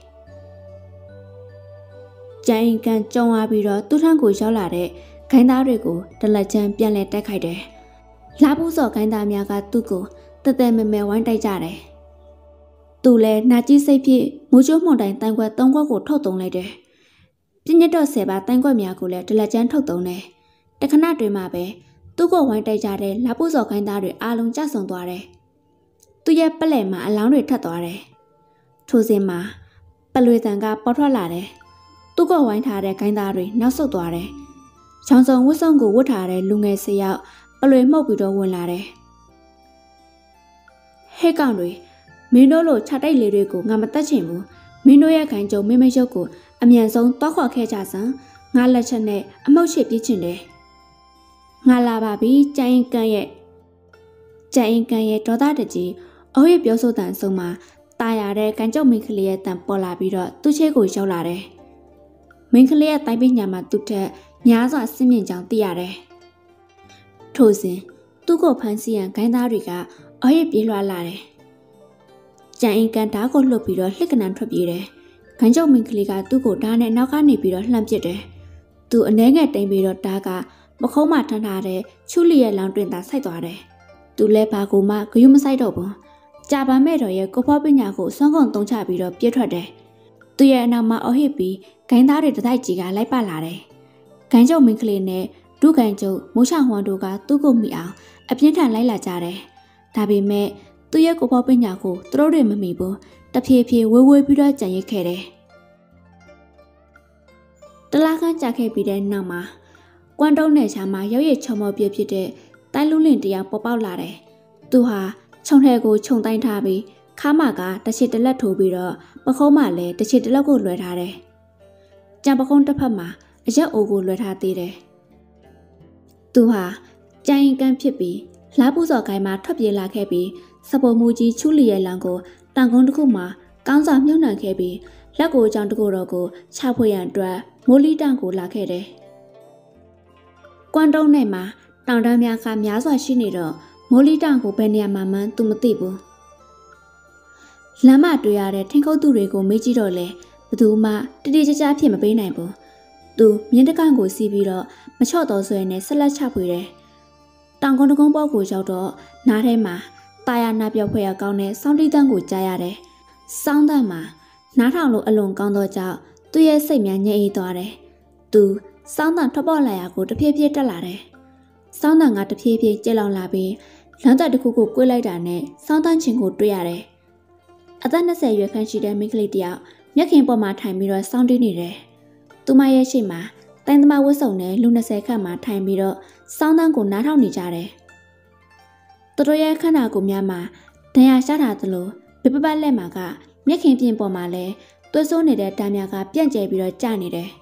။ကျန်ရင်ကန်ကြုံသွားပြီးတော့သူ့ထန်းကိုရောက်လာတဲ့ကိုင်းသားတွေကိုတလက်ချမ်းပြန်လဲတိုက်ခိုက်တယ်။လာပုစော်ကိုင်းသားများကသူ့ကိုတသက်မဲမဲဝိုင်းတိုက်ကြတယ်။သူလည်းနာကြီးစိတ်ဖြင့်မိုးချိုးမှုန်တိုင်တိုင်ခွက်သုံးခွက်ကိုထုတ်သုံးလိုက်တယ်။ပြင်းညတ်တော့ဆယ်ပါတိုင်ခွက်များကိုလည်းဒလက်ချမ်းထုတ်သုံးတယ်။တခဏတွင်မှာပဲသူ့ကိုဝိုင်းတိုက်ကြတဲ့လာပုစော်ခိုင်းသားတွေအားလုံးကြဆုံသွားတယ်။သူ့ရဲ့ပလက်မှာအလောင်းတွေထပ်သွားတယ်။ထိုစဉ်မှာပလွေတန်ကပေါ်ထွက်လာတယ်။သူ့ကိုဝိုင်းထားတဲ့ခိုင်းသားတွေနောက်ဆုတ်သွားတယ်။ချောင်းစုံဝတ်စုံကိုဝတ်ထားတဲ့လူငယ်ဆယ်ယောက်ပလွေမှုတ်ပြီးတော့ဝင်လာတယ်။ဟဲ့ကောင်တွေမင်းတို့လိုခြာတိုက်လေးတွေကိုငါမတတ်ချင်ဘူး။မင်းတို့ရဲ့ခိုင်းကြုံမိမရုပ်ကိုအမြန်ဆုံးတောက်ခေါ်ခဲ့ကြစမ်းငါလက်ချက်နဲ့အမောက်ချစ်ပြစ်ချင်တယ်ငါလာပါပြီကြိုင်ကန်ရဲ့ကြိုင်ကန်ရဲ့ဒေါသတကြီးအဟိပြောဆိုတန်ဆုံးမှာတာရတဲ့ကန်ကြောက်မင်းကလေးရဲ့တန်ပေါ်လာပြီးတော့သူ့ချဲကိုရောက်လာတယ်မင်းကလေးရဲ့တိုင်းပညာမှာသူ့ထက်များစွာစင်မြင့်ကြောင်သိရတယ်ထို့စဉ်သူ့ကိုဖမ်းဆီးရန်ဂိုင်းသားတွေကအဟိပြေးလွှားလာတယ်ကြိုင်ကန်ဓာတ်ကိုလှုပ်ပြီးတော့လှစ်ကနန်ထွက်ပြေးတယ်ခန်းချုပ်မင်းကလေးကသူ့ကိုဓာတ်နဲ့နောက်ကနေပြီးတော့လှမ်းပစ်တယ်။သူအနှဲငယ်တိမ်ပြီးတော့ဓာတ်ကမခုံးမထမ်းထားတဲ့ချူလီရဲ့လောင်တွင်သာစိုက်သွားတယ်။သူလည်းဘာကိုမှဂယုမစိုက်တော့ဘူး။ကြာပန်မဲ့တော်ရဲ့ကိုဖောပညာကိုစွန့်ကုန်တုံးချပြီးတော့ပြစ်ထွက်တယ်။သူရဲ့အနောက်မှာအဟစ်ပြီးဂိုင်းသားတွေတတိုက်ကြီးကလိုက်ပါလာတယ်။ခန်းချုပ်မင်းကလေးနဲ့ဒုခန်းချုပ်မိုးချဟွန်တို့ကသူ့ကိုမိအောင်အပြင်းထန်လိုက်လာကြတယ်။ဒါပေမဲ့သူရဲ့ကိုဖောပညာကိုသူတို့တွေမမိဘူး။တဖြည်းဖြည်းဝေးဝေးပြီးတော့ကြံရစ်ခဲ့တယ်။တလားခန်းကြာခဲ့ပြီးတဲ့နောက်မှာကွမ်တုံးနယ်ချာမှာရောက်ရချုံမော်ပြဖြစ်တဲ့တိုင်းလူလင်တယောက်ပေါ်ပေါက်လာတယ်။သူဟာခြုံထဲကိုခြုံတိုင်းထားပြီးခါမကတစ်ချစ်တလက်ထိုးပြီးတော့ပခုံးမှလည်းတစ်ချစ်တလက်ကိုလွှဲထားတယ်။ကြံပခုံးတစ်ဖက်မှာအရက်အိုကိုလွှဲထားသေးတယ်။သူဟာကြံရင်ကန်ဖြစ်ပြီးလားပူစော်ကိုင်းမှာထွက်ပြေးလာခဲ့ပြီးစပေါ်မူကြီးချူလီရဲ့လံကိုတန်ကုန်းတစ်ခုမှာကောင်းစာမြုပ်နှံခဲ့ပြီးလက်ကိုကြောင်တစ်ခုတော်ကိုချဖွေရန်အတွက်မိုးလီတန်ကိုလာခဲ့တယ်။ကွမ်တုံးနယ်မှာတောင်တန်းများကများစွာရှိနေတော့မိုးလီတန်ကိုဘယ်နေရာမှာမှသူမသိဘူး။လမ်းမတွေ့ရတဲ့ထင်းခုတ်သူတွေကိုမေးကြည့်တော့လေဘသူမှတတိကျကျဖြစ်မပေးနိုင်ဘူး။သူမြင်းတကန်ကိုစီးပြီးတော့မချော့တော်ဆွဲနဲ့ဆက်လက်ချဖွေတယ်။တောင်ကုန်းတကုန်းပေါက်ကိုရောက်တော့နားထဲမှာတာယာနာပြောက်ဖွဲ့ရကောင်းတဲ့စောင်းတီးတန်းကိုကြားရတယ်။စောင်းတန်းမှာနားထောင်လို့အလွန်ကောင်းသောကြောင့်သူ့ရဲ့စိတ်များညှိအေးသွားတယ်။သူစောင်းတန်းထွက်ပေါ်လာရာကိုတဖြည်းဖြည်းတက်လာတယ်။စောင်းတန်းကတဖြည်းဖြည်းကျဲလောင်လာပြီးလမ်းသက်တစ်ခုကိုကွေးလိုက်တာနဲ့စောင်းတန်းချင်းကိုတွေ့ရတယ်။အသက်၂၀ရွယ်ခန့်ရှိတဲ့မိန်းကလေးတယောက်မျက်ခင်ပေါ်မှာထိုင်ပြီးတော့စောင်းတီးနေတယ်။သူမရဲ့ရှေ့မှာတိုင်းသမားဝတ်စုံနဲ့လူ၂၀ခန့်မှာထိုင်ပြီးတော့စောင်းတန်းကိုနားထောင်နေကြတယ်။သူတို့ရဲ့ခန္ဓာကိုယ်များမှာဒဏ်ရာရထားသလိုပြပပတ်လက်မှာကမျက်ခင်ပြင်ပေါ်မှာလည်းသွေးဆိုးနေတဲ့တမ်းများကပြန့်ကျဲပြီးတော့ကျနေတယ်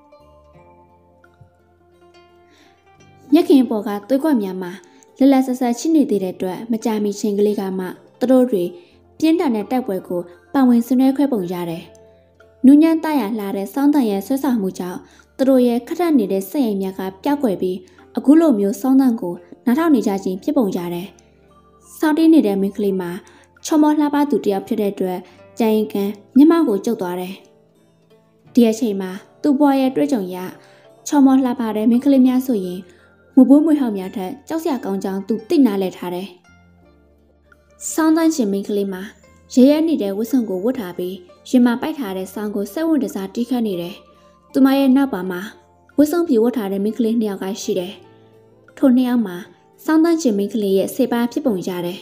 ။မျက်ခင်ပေါ်ကသွေးကွက်များမှာလက်လက်ဆက်ဆက်ချိနေသေးတဲ့အတွက်မကြာမီချင်းကလေးကမှသူတို့တွေပြင်းထန်တဲ့တိုက်ပွဲကိုပန်ဝင်ဆွနေခွဲပုံရတယ်။နူးညံ့တရလှတဲ့စောင်းတန်ရဲ့ဆွဲဆောင်မှုကြောင့်သူတို့ရဲ့ခက်ထက်နေတဲ့စိတ်အိမ်များကပျောက်ကွယ်ပြီးအခုလိုမျိုးစောင်းတန်ကိုနားထောင်နေကြခြင်းဖြစ်ပုံရတယ်။စောင်းတင်းနေတဲ့မိန်းကလေးမှာချော်မောလှပသူတယောက်ဖြစ်တဲ့အတွက်ကြိုင်ကန်မျက်မှောက်ကိုကျုပ်သွားတယ်။ဒီအချိန်မှာသူ့ဘွားရဲ့တွေ့ကြုံရချော်မော်လှပတဲ့မိန်းကလေးများဆိုရင်မဘိုးမွေဟောင်များထက်ကြောက်စရာကောင်းကြောင်သူသိနာလဲထားတယ်။ဆောင်းတန်းရှင်မိန်းကလေးမှာရဲရဲနေတဲ့ဝတ်စုံကိုဝတ်ထားပြီးရင်မာပိုက်ထားတဲ့ဆောင်းကိုစက်ဝင်တစားတီးခတ်နေတယ်။သူမရဲ့နောက်ပါမှာဝတ်စုံပြေဝတ်ထားတဲ့မိန်းကလေးနှစ်ယောက်ကရှိတယ်။ထိုနှစ်ယောက်မှာဆောင်းတန်းရှင်မိန်းကလေးရဲ့စေပါဖြစ်ပုံရတယ်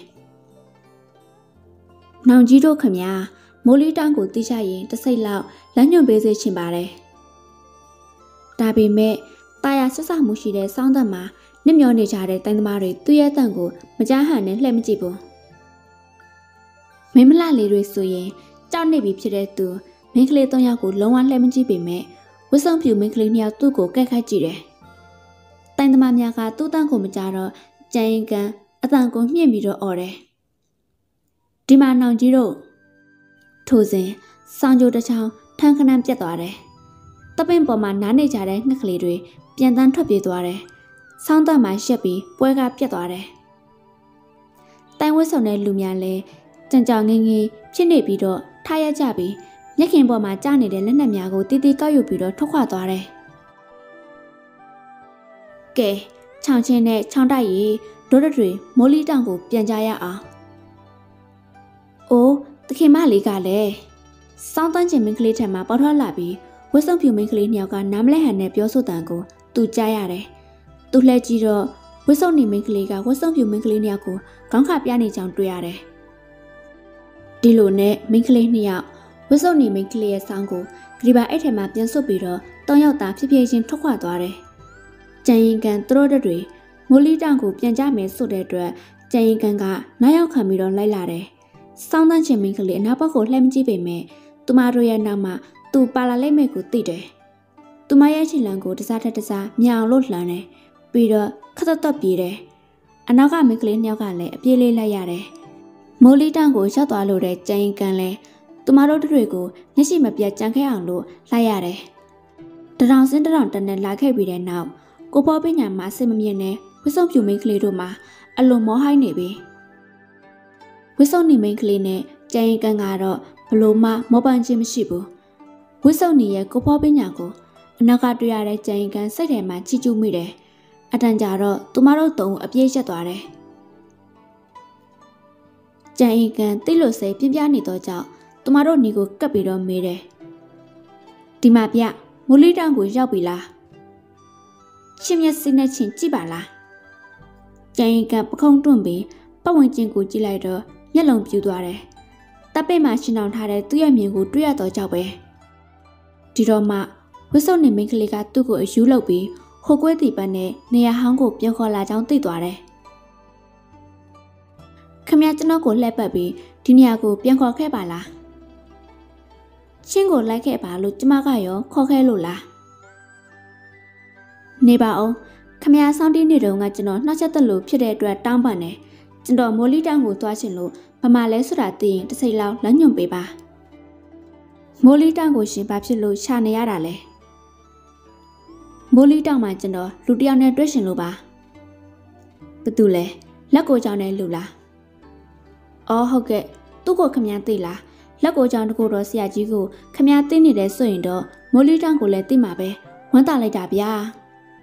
။နောင်ကြီးတို့ခမညာမိုးလီတောင်ကိုတီးချရင်တစ်စိတ်လောက်လမ်းညွန်ပေးစေချင်ပါတယ်။ဒါပေမဲ့တာယာဆက်ဆမှုရှိတဲ့ဆောင်းသက်မှာနစ်မျောနေကြတဲ့တိုင်းသမားတွေသူ့ရဲ့တန်ကိုမကြားဟန်နဲ့လှည့်မကြည့်ဘူး။မိမလလေးတွေဆိုရင်ကြောက်နေပြီဖြစ်တဲ့သူမိန်းကလေးသုံးယောက်ကိုလုံးဝလှည့်မကြည့်ပေမဲ့ဝတ်စုံပြူမိန်းကလေးနှစ်ယောက်သူ့ကိုကက်ခတ်ကြည့်တယ်။တိုင်းသမားများကသူ့တန်ကိုမကြားတော့ကြံရင်ကန်အတန်ကိုမြင့်ပြီးတော့អော်တယ်။ဒီမှာနောင်ကြီးတို့ထိုစဉ်စောင်းကြိုးတစ်ချောင်းထန်းခဏန်းပြတ်သွားတယ်။တပင်းပေါ်မှာနားနေကြတဲ့ငှက်ကလေးတွေပြန်တန်းထွက်ပြေးသွားတယ်။ဆောင်းသက်မှာရှက်ပြီးပွဲကပြတ်သွားတယ်။တိုင်ဝတ်ဆောင်တဲ့လူများလည်းကြံကြောင်ငင်းငင်းဖြစ်နေပြီးတော့ထားရကြပြီးမျက်ခင်ပေါ်မှာကြားနေတဲ့လက်နက်များကိုတီးတီးကောက်ယူပြီးတော့ထွက်ခွာသွားတယ်။ကဲချောင်းချင်းနဲ့ချောင်းတိုက်ရီဒိုးတွေမိုးလီတောင်ကိုပြန်ကြရအောင်။အိုးတခင်မလေးကလည်းစောင်းတန်းကျင်မင်းကလေးထံမှာပေါထွက်လာပြီးဝတ်စုံဖြူမင်းကလေးနှစ်ယောက်ကနားမလဲဟန်နဲ့ပြောဆိုတန်ကိုသူကြားရတယ်။သူလှည့်ကြည့်တော့ဝတ်စုံနေမင်းကလေးကဝတ်စုံဖြူမင်းကလေးနှစ်ယောက်ကိုခေါင်းခါပြနေကြောင်တွေ့ရတယ်။ဒီလိုနဲ့မင်းကလေးနှစ်ယောက်ဝတ်စုံနေမင်းကလေးရဲ့ဆောင်းကိုဂရီဘာအဲ့ထဲမှာပြန်ဆုပ်ပြီးတော့တောင်းယောက်သားဖြည်းဖြည်းချင်းထွက်ခွာသွားတယ်။ကြံရင်ကန်သူတို့တွေမိုးလီတောင်ကိုပြန်ကြမယ်ဆိုတဲ့အတွက်ကြံရင်ကန်ကနောက်ရောက်ခံပြီးတော့လိုက်လာတယ်။ဆောင်းတန်းချင်းမင်းကလေးအနောက်ဘက်ကိုလှည့်မကြည့်ပေမဲ့သူမတို့ရဲ့နောက်မှာသူပါလာလိုက်မဲ့ကိုသိတယ်။သူမရဲ့ခြေလံကိုတစားထက်တစားမြောင်လို့လှမ်းတယ်။ပြီးတော့ခတ်တက်ပြေးတယ်။အနောက်ကမိန်းကလေးနှစ်ယောက်ကလည်းအပြေးလေးလိုက်ရတယ်။မိုးလီတောင်ကိုရောက်သွားလို့တဲ့ကြံရင်ကန်လဲသူမတို့တွေကိုမျက်စိမပြတ်ကြံခဲ့အောင်လို့လိုက်ရတယ်။တရောင်စင်းတရောင်တန်းနဲ့လာခဲ့ပြီးတဲ့နောက်ကိုဖော်ပညာမှာစိတ်မမြင့်နဲ့ဝစ်စုံပြူမိန်းကလေးတို့မှာအလွန်မောဟိုင်းနေပြီ။ဝစ်စုံနေမိန်းကလေးနဲ့ကြံရင်ကန်ကတော့ဘလို့မှမောပန်းခြင်းမရှိဘူး။ဝစ်စုံနေရဲ့ကိုဖော်ပညာကိုအနောက်ကတွေ့ရတဲ့ကြံရင်ကန်စိတ်ထဲမှာချီကျူးမိတယ်။အတန်ကြာတော့သူမတို့သုံးအပြေးရက်သွားတယ်။ကြံရင်ကန်တိလို့စိတ်ပြင်းပြနေတော့ကြောင့်သူမတို့ညီကိုကပ်ပြီးတော့မေးတယ်။ဒီမှာပြမိုးလီတောင်ကိုရောက်ပြီလား။ချင်းမျက်စိနဲ့ချင်းကြည့်ပါလား။ကြံရင်ကန်ပခုံးတွန့်ပြီးပတ်ဝန်းကျင်ကိုကြည့်လိုက်တော့မျက်လုံးပြူသွားတယ်။တပ်ပိတ်မှာရှင်းအောင်ထားတဲ့သူ့ရဲ့မြင်ကိုတွေ့ရတော့ကြောက်ပဲ။ဒီတော့မှဝစ်စုံနေမိန်းကလေးကသူ့ကိုအယူလုပ်ပြီးဟိုကွဲတီပတ်နဲ့နေရာဟောင်းကိုပြန်ခေါ်လာကြောင်းသိသွားတယ်။ခမရကျွန်တော်ကိုလှည့်ပတ်ပြီးဒီနေရာကိုပြန်ခေါ်ခဲ့ပါလား။ချင်းကိုလိုက်ခဲ့ပါလို့ကျမကရောခေါ်ခဲ့လို့လား။နေပါအောင်ခမရဆောင်တီးနေတုန်းကကျွန်တော်နှောက်ချက်တက်လို့ဖြစ်တဲ့အတွက်တောင်းပန်တယ်။ကျွန်တော်မိုးလီတောင်ကိုသွားချင်လို့မမလဲဆိုတာသိရင်တစ်စိတ်လောက်လမ်းညွှန်ပေးပါ။မိုးလီတောင်ကိုရှင်ဘာဖြစ်လို့ရှာနေရတာလဲ။မိုးလီတောင်မှာကျွန်တော်လူတစ်ယောက်နဲ့တွေ့ရှင်လို့ပါ။ဘသူလဲလက်ကိုကြောင်နဲ့လူလား။အော်ဟုတ်ကဲ့သူ့ကိုခမရသိလား။လက်ကိုကြောင်တကူတော့ဆရာကြီးကိုခမရသိနေတယ်ဆိုရင်တော့မိုးလီတောင်ကိုလည်းသိမှာပဲဝမ်းသာလိုက်တာဗျာ။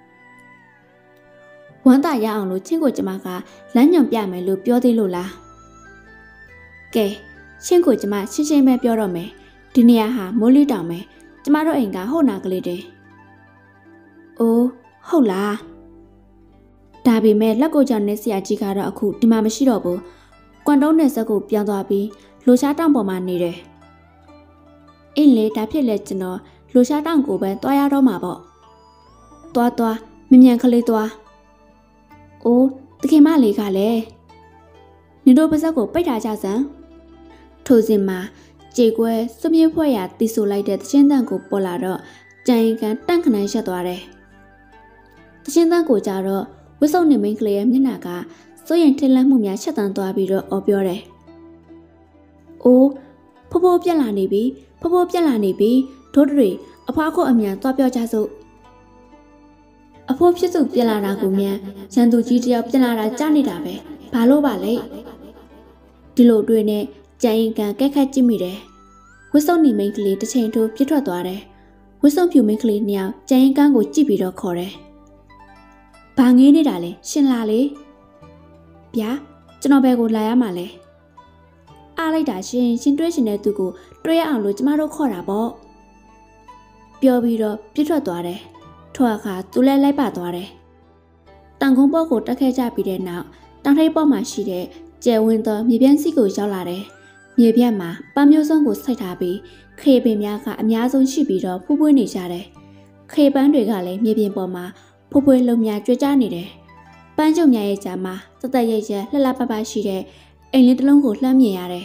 ဝမ်းသာရအောင်လို့ချင်းကိုကျမကလမ်းညွန်ပြမယ်လို့ပြောသေးလို့လား။ကဲချင်းကိုကျမရှင်းရှင်းပဲပြောတော့မယ်။ဒီနေရာဟာမိုးလီတောင်ပဲကျမတို့အိမ်ကဟုတ်နာကလေးတဲ့။အိုးဟုတ်လား။ဒါပေမဲ့လက်ကိုကြောင်နဲ့ဆရာကြီးကတော့အခုဒီမှာမရှိတော့ဘူး။ကွမ်တုံးနယ်ဆက်ကိုပြောင်းသွားပြီးလိုရှားတောင်ပေါ်မှာနေတယ်။အင်းလေဒါဖြစ်လဲကျွန်တော်လိုရှားတောင်ကိုပဲတွားရတော့မှာပေါ့။တွားတွားမြ мян ကလေးတွား။အိုးတခင်မလေးကလည်းနင်တို့ပါဇက်ကိုပိတ်ထားကြစမ်းထိုစဉ်မှာကြေကွဲစွမြေးဖွဲ့ရတီဆိုလိုက်တဲ့တချင်းတန်ကိုပေါ်လာတော့ကြံရင်ကန်တန့်ခဏန်းရှက်သွားတယ်တချင်းတန်ကိုကြတော့ဝစ်စုံနေမိန်းကလေးရဲ့မျက်နှာကစိုးရင်ထင်လန့်မှုများရှက်တန်းသွားပြီးတော့အော်ပြောတယ်အိုးဖိုးဖိုးပြက်လာနေပြီဖိုးဖိုးပြက်လာနေပြီတို့တွေအဖွားခုအမြန်သွားပြောကြစို့အဖိုးဖြစ်သူပြက်လာတာကိုမြန်ရန်သူကြီးတယောက်ပြက်လာတာကြားနေတာပဲဘာလို့ပါလဲဒီလိုတွေနဲ့ကြံရင်ကန်ကက်ခတ်ကြည့်မိတယ်ဝစ်စုံနေမိန်းကလေးတစ်ချိန်ထိုးပြစ်ထွက်သွားတယ်ဝစ်စုံဖြူမိန်းကလေးနှစ်ယောက်ကျန်ရင်ကန်းကိုကြည့်ပြီးတော့ခေါ်တယ်။ဘာငေးနေတာလဲရှင်လာလေ။ဗျာကျွန်တော်ဘယ်ကိုလာရမှာလဲ။အားလိုက်တာရှင်ရှင်တွဲရှင်တဲ့သူကိုတွေ့ရအောင်လို့ကျမတို့ခေါ်တာပေါ့။ပြောပြီးတော့ပြစ်ထွက်သွားတယ်။ထွက်အခါသူလည်းလိုက်ပါသွားတယ်။တန်ကုန်းပေါ်ကိုတက်ခဲ့ကြပြီးတဲ့နောက်တောင်ထိပ်ပေါ်မှာရှိတဲ့ကျယ်ဝန်းသောမြေပြန့်စီကိုရောက်လာတယ်။မြေပြန့်မှာပန်းမျိုးစုံကိုစိုက်ထားပြီးခေပင်များကအများဆုံးရှိပြီးတော့ဖူးပွေးနေကြတယ်။ခေပန်းတွေကလည်းမြေပြင်ပေါ်မှာဖူးပွေးလုံးများကြွကြနေတယ်။ပန်းကျုံများရဲ့ကြားမှာတသက်ရိပ်ရလှလှပပရှိတဲ့အိမ်လေးတစ်လုံးကိုလှမ်းမြင်ရတယ်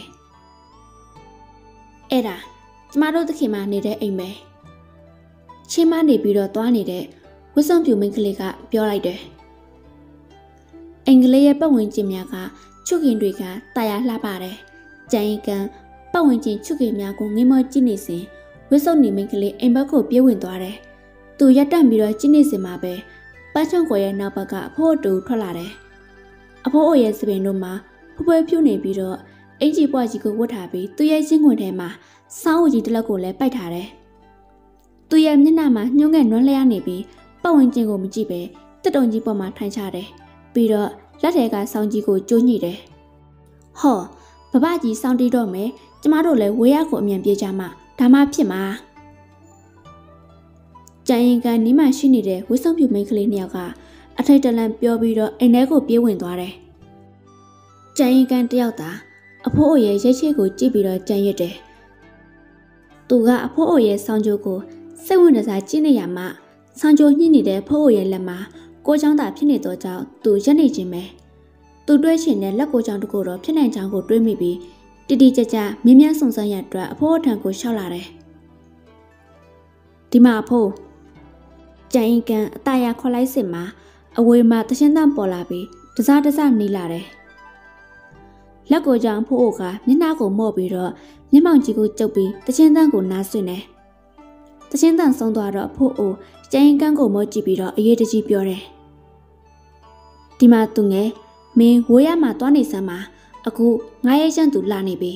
။အဲ့ဒါကျမတို့သခင်မနေတဲ့အိမ်ပဲ။ချင်းမနေပြီးတော့သွားနေတဲ့ဝစ်စုံပြူမိန်းကလေးကပြောလိုက်တယ်။အင်္ဂလိပ်ရဲ့ပတ်ဝန်းကျင်များကချုပ်ခင်တွေကတာယာလှပတယ်။ကြံရင်ကန်ပတ်ဝန်းကျင်ချုပ်ခင်များကိုငိမ့်မကြည့်နေစဉ်ဝစ်စုံနေမိန်းကလေးအိမ်ဘက်ကိုပြေးဝင်သွားတယ်။သူရက်တက်ပြီးတော့ကြည့်နေစဉ်မှာပဲပန်းချုံကိုရဲ့နောက်ဘက်ကအဖိုးအတူထွက်လာတယ်။အဖိုးအိုရဲ့စပင်တို့မှာဖွယ်ဖွယ်ဖြူနေပြီးတော့အင်ကြီးပွားကြီးကိုဝတ်ထားပြီးသူ့ရဲ့ချင်းခွင်ထဲမှာစောင်းအုပ်ကြီးတစ်လက်ကိုလည်းပိုက်ထားတယ်။သူ့ရဲ့မျက်နှာမှာညှိုးငယ်နွမ်းလျားနေပြီးပတ်ဝန်းကျင်ကိုမကြည့်ပဲတက်တုံကြီးပေါ်မှာထိုင်ချတယ်။ပြီးတော့လက်ထဲကစောင်းကြီးကိုကျိုးညှိတယ်။ဟောဘဘကြီးစောင်းတီးတော့မယ်ကျမတို့လည်းဝေးရကိုအမြန်ပြေးကြမှာဒါမှဖြစ်မှာ။ကြံရင်ကန်နီးမှရှိနေတဲ့ဝစ်စုံပြူမိန်းကလေးနှစ်ယောက်ကအထိတ်တလန့်ပြောပြီးတော့အိမ်ထဲကိုပြေးဝင်သွားတယ်။ကြံရင်ကန်တယောက်သာအဖိုးအိုရဲ့ရိတ်ချေကိုကြည့်ပြီးတော့ကြံရစ်တယ်။သူကအဖိုးအိုရဲ့ဆောင်းကြိုးကိုစိတ်ဝင်စားကြည့်နေရမှဆောင်းကြိုးညှိနေတဲ့ဖိုးအိုရဲ့လက်မှာကိုချောင်းသာဖြစ်နေတော့ကြောင့်သူရက်နေခြင်းပဲ။သူတွဲချင်တဲ့လက်ကိုချောင်းတကူတော့ဖြစ်နိုင်ချောင်းကိုတွေးမိပြီးတီတီကြကြမြင်းမြန်းစုံစမ်းရအတွက်အဖိုးအထံကိုရှောက်လာတယ်။ဒီမှာအဖိုးကြံရင်ကန်အတားရခေါ်လိုက်စင်မှာအဝေးမှာတရှင်းတန့်ပေါ်လာပြီးတစားတစားနေလာတယ်။လက်ကိုချောင်းဖိုးအိုကမျက်နှာကိုမော့ပြီးတော့မျက်မှောင်ကြီးကိုကျုပ်ပြီးတရှင်းတန့်ကိုနားဆွင့်တယ်။တရှင်းတန့်ဆုံးသွားတော့ဖိုးအိုကြံရင်ကန်ကိုမော့ကြည့်ပြီးတော့အရေးတကြီးပြောတယ်။ဒီမှာသူငယ်မင်းဝေးရမှာသွားနေစမ်းမှာအခုငါရဲ့ရှန့်သူလာနေပြီ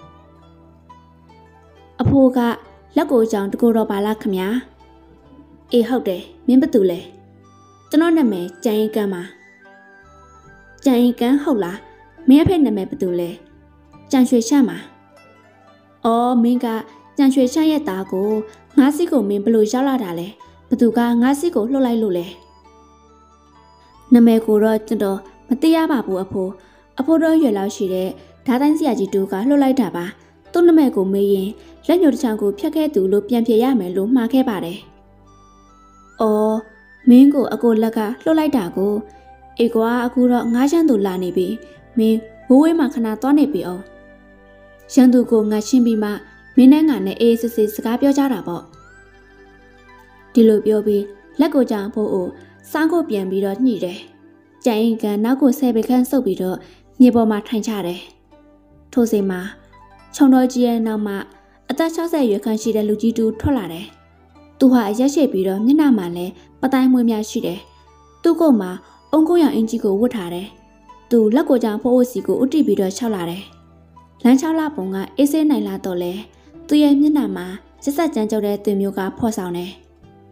အဖိုးကလက်ကိုကြောင်တကူတော့ပါလားခမညာအေးဟုတ်တယ်မင်းဘာတူလဲကျွန်တော်နာမည်ကြံရင်ကန်းပါကြံရင်ကန်းဟုတ်လားမင်းအဖေနာမည်ဘာတူလဲကြံရွှေရှန့်ပါအော်မင်းကကြံရွှေရှန့်ရဲ့သားကိုငါးစီကိုမင်းဘလို့ရောက်လာတာလဲဘာတူကငါးစီကိုလှုပ်လိုက်လို့လဲနာမည်ကိုတော့ကျွန်တော်မသိရပါဘူးအဖိုးအဖိုးတော်ရွယ်လောက်ရှိတဲ့ဓာတ်တိုင်းဆရာကြီးတူကလှုပ်လိုက်တာပါသူ့နာမည်ကိုမေးရင်လက်ညှိုးတစ်ချောင်းကိုဖြတ်ခဲ့သူလို့ပြန်ပြရမယ်လို့မှားခဲ့ပါတယ်အော်မင်းကိုအကိုလက်ကလှုပ်လိုက်တာကိုအေကွာအခုတော့ငါးချမ်းသူလာနေပြီမင်းဝိုးဝေးမှခဏသွားနေပြီအောင်ရန်သူကိုငါရှင်းပြီးမှမင်းနဲ့ငါနဲ့အေးစစ်စစ်စကားပြောကြတာပေါ့ဒီလိုပြောပြီးလက်ကိုကြောင်ဖို့အိုစောင်းကိုပြန်ပြီးတော့ညှိတယ်ကြံရင်ကန်နောက်ကိုဆယ်ပေခန့်ဆုပ်ပြီးတော့မြေပေါ်မှာထိုင်ချတယ်။ထိုစဉ်မှာခြုံတော်ကြီးရဲ့နောက်မှာအသက်၆၀ရွယ်ခန့်ရှိတဲ့လူကြီးတူထွက်လာတယ်။သူဟာအရက်ရှိပြီးတော့မျက်နှာမှာလည်းပတိုင်းမွေးများရှိတယ်။သူ့ကိုယ်မှာအုံကုန်းရောင်အင်ကြီးကိုဝတ်ထားတယ်။သူလက်ကိုကြောင်ဖိုးအိုစီကိုဥတီပြီးတော့ခြောက်လာတယ်။လမ်းချောက်လာပုံကအေးဆေးနိုင်လာတော့လေသူရဲ့မျက်နှာမှာစစ်ဆက်ကြမ်းကြုတ်တဲ့သွေးမျိုးကဖော့ဆောင်တယ်။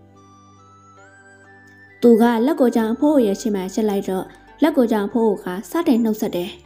သူကလက်ကိုကြောင်ဖိုးအိုရဲ့ရှေ့မှာချက်လိုက်တော့လက်ကိုကြောင်ဖိုးအိုကစတင်နှုတ်ဆက်တယ်။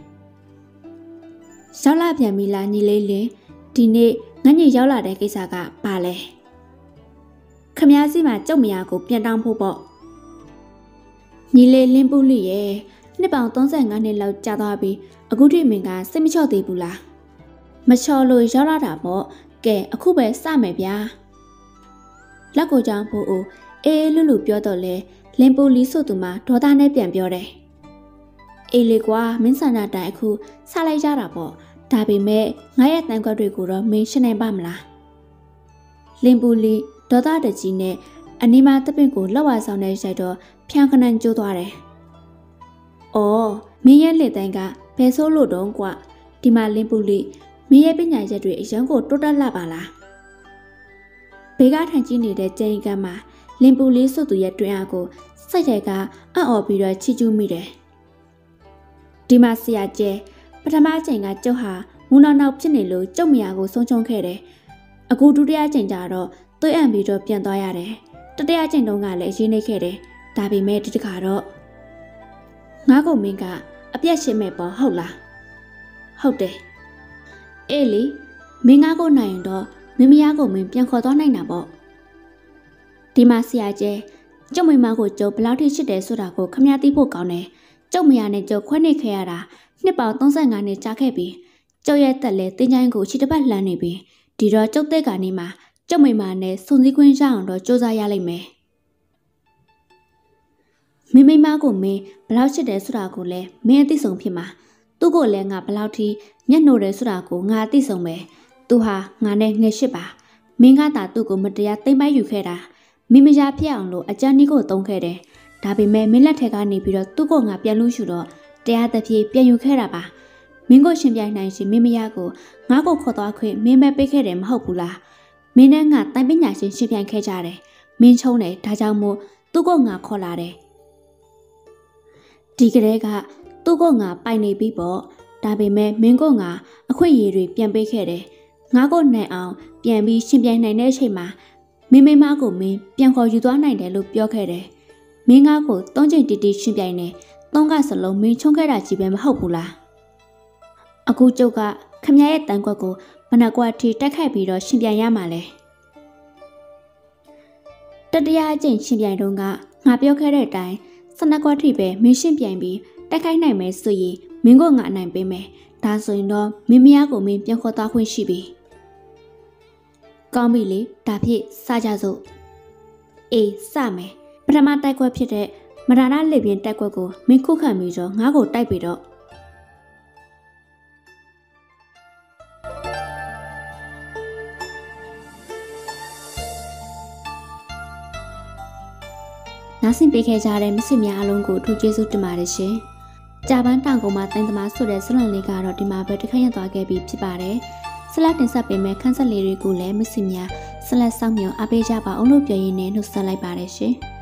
ရောက်လာပြန်ပြီလားညီလေးလင်းဒီနေ့ငါညင်ရောက်လာတဲ့ကိစ္စကဘာလဲ။ခမည်းစီမှာကြုတ်မရကိုပြန်တောင်းဖို့ပေါ့။ညီလေးလင်းပူလိရဲ့နှစ်ပေါင်၃၅နှစ်လောက်ကြာသွားပြီအခုထိမင်းကစိတ်မချော့သေးဘူးလား။မချော့လို့ရောက်လာတာပေါ့။ကဲအခုပဲစမယ်ဗျာ။လက်ကိုကြောင်ဖိုးအိုအေးလူလူပြောတော့လေလင်းပူလီဆိုသူမှဒေါသနဲ့ပြန်ပြောတယ်။အေးလေကွာမင်းဆန္ဒတိုင်အခုစလိုက်ကြတာပေါ့ဒါပေမဲ့ငါရဲ့တန်ခွက်တွေကိုတော့မင်းရှင်းနိုင်ပါမလား။လင်းပူလီဒေါသတကြီးနဲ့အနီးမှာတပင့်ကိုလောက်ဝါဆောင်နေရိုက်တော့ဖြန်းခဏကျိုးသွားတယ်။အော်မင်းရဲ့လက်တိုင်းကဘယ်ဆိုးလို့တုံးကွာဒီမှာလင်းပူလီမင်းရဲ့ပညာရက်တွေအရန်ကိုတိုးတက်လာပါလား။ဘေးကထိုင်ကြည့်နေတဲ့ကျင်းကမ်းမှာလင်းပူလီဆိုသူရဲ့တွင်အားကိုစိတ်ထဲကအံ့ဩပြီးတော့ချီကျူးမိတယ်။ဒီမှာဆရာကျဲပထမအချိန်ကကျုပ်ဟာမူနောက်နောက်ဖြစ်နေလို့ကျုပ်မယာကိုဆုံးချုံခဲ့တယ်။အခုဒုတိယအချိန်ကျတော့သွေးအံ့ပြီးတော့ပြန်သွားရတယ်တတရားချင်းတုန်းကလည်းရင်းနေခဲ့တယ်ဒါပေမဲ့ဒီတစ်ခါတော့ငါ့ကိုမင်းကအပြက်ရှင်းမဲ့ပေါ့ဟုတ်လားဟုတ်တယ်အေးလေမင်းငါ့ကိုနိုင်ရင်တော့မင်းမယားကိုမင်းပြန်ခေါ်သွားနိုင်တာပေါ့ဒီမှာဆရာကျဲကျုပ်မိမကိုကျုပ်ဘယ်လောက်ထိချစ်တယ်ဆိုတာကိုခမည်းသိဖို့ကောင်းတယ်ကျုပ်မယားနဲ့ကျုပ်ခွဲနေခဲ့ရတာနှစ်ပေါင်းသုံးဆယ်ငါနှစ်ကြာခဲ့ပြီကျုပ်ရဲ့တက်လဲတင်းချိုင်းကိုချီတစ်ပတ်လှမ်းနေပြီဒီတော့ကျုပ်သက်ကနေမှကျုပ်မိမနဲ့စုံစည်းခွင့်ရအောင်တော့စူးစမ်းရလိမ့်မယ်မင်းမိမကိုမင်းဘယ်လောက်ချစ်တယ်ဆိုတာကိုလည်းမင်းအသိဆုံးဖြစ်မှာသူ့ကိုလည်းငါဘယ်လောက်ထိမျက်နှိုတယ်ဆိုတာကိုငါအသိဆုံးပဲသူဟာငါနဲ့ငယ်ရှိပါမင်းကသာသူ့ကိုမတရားသိမ်းပိုက်ယူခဲ့တာမိမရဖြစ်အောင်လို့အကြမ်းနီးကိုသုံးခဲ့တယ်ဒါပေမဲ့မင်းလက်ထက်ကနေပြီးတော့သူ့ကိုငါပြန်လို့ယူတော့တရားသဖြင့်ပြန်ယူခဲ့တာပါမင်းကိုရှင်ပြိုင်နိုင်ရှင်မင်းမရကိုငါ့ကိုခေါ်သွားခွင့်မင်းပဲပေးခဲ့တယ်မဟုတ်ဘူးလားမင်းနဲ့ငါတိုင်ပညာရှင်ရှင်ပြိုင်ခဲ့ကြတယ်မင်းချုံတယ်ဒါကြောင့်မို့သူ့ကိုငါခေါ်လာတယ်ဒီကလေးကသူ့ကိုငါပိုင်နေပြီပေါ့ဒါပေမဲ့မင်းကိုငါအခွင့်အရေးတွေပြန်ပေးခဲ့တယ်ငါကိုနိုင်အောင်ပြန်ပြီးရှင်ပြိုင်နိုင်တဲ့အချိန်မှာမင်းမိမကိုမင်းပြန်ခေါ်ယူသွားနိုင်တယ်လို့ပြောခဲ့တယ်မင်းငါကိုသုံးချိန်တီတီရှင်ပြိုင်နေသုံးကစလုံးမင်းချုံခဲ့တာကြီးပဲမဟုတ်ဘူးလားအခုကျုပ်ကခမရဲ့တန်ခွက်ကိုမနက်ကွက်ထိတက်ခိုက်ပြီးတော့ရှင်ပြိုင်ရမှာလဲတတရားအကျင့်ရှင်ပြိုင်တော့ကငါပြောခဲ့တဲ့အတိုင်းစနက်ကွက်ထိပဲမင်းရှင်ပြိုင်ပြီးတက်ခိုက်နိုင်မယ်ဆိုရင်မင်းကိုငါအနိုင်ပေးမယ်ဒါဆိုရင်တော့မင်းမယားကိုမင်းပြန်ခေါ်သွားခွင့်ရှိပြီကောင်းပြီလေဒါဖြစ်စကြစို့အေးစမယ်ပထမတိုက်ခွက်ဖြစ်တဲ့မရဏလေပြင်းတိုက်ခွက်ကိုမင်းခုခံပြီးတော့ငါ့ကိုတိုက်ပြီးတော့နားဆင်ပေးခဲ့ကြတဲ့မိတ်ဆွေများအားလုံးကိုအထူးကျေးဇူးတင်ပါတယ်ရှင်။ကြာပန်းတောင်ကုန်းမှာတိုင်းသမားဆိုတဲ့ဇလွန်လေးကတော့ဒီမှာပဲတခန့်ရသွားခဲ့ပြီးဖြစ်ပါတယ်။ဆက်လက်တင်ဆက်ပေးမယ့်ခန်းဆက်လေးတွေကိုလည်းမိတ်ဆွေများဆက်လက်စောင့်မျှော်အားပေးကြပါအောင်လို့ပြောရင်းနဲ့နှုတ်ဆက်လိုက်ပါတယ်ရှင်။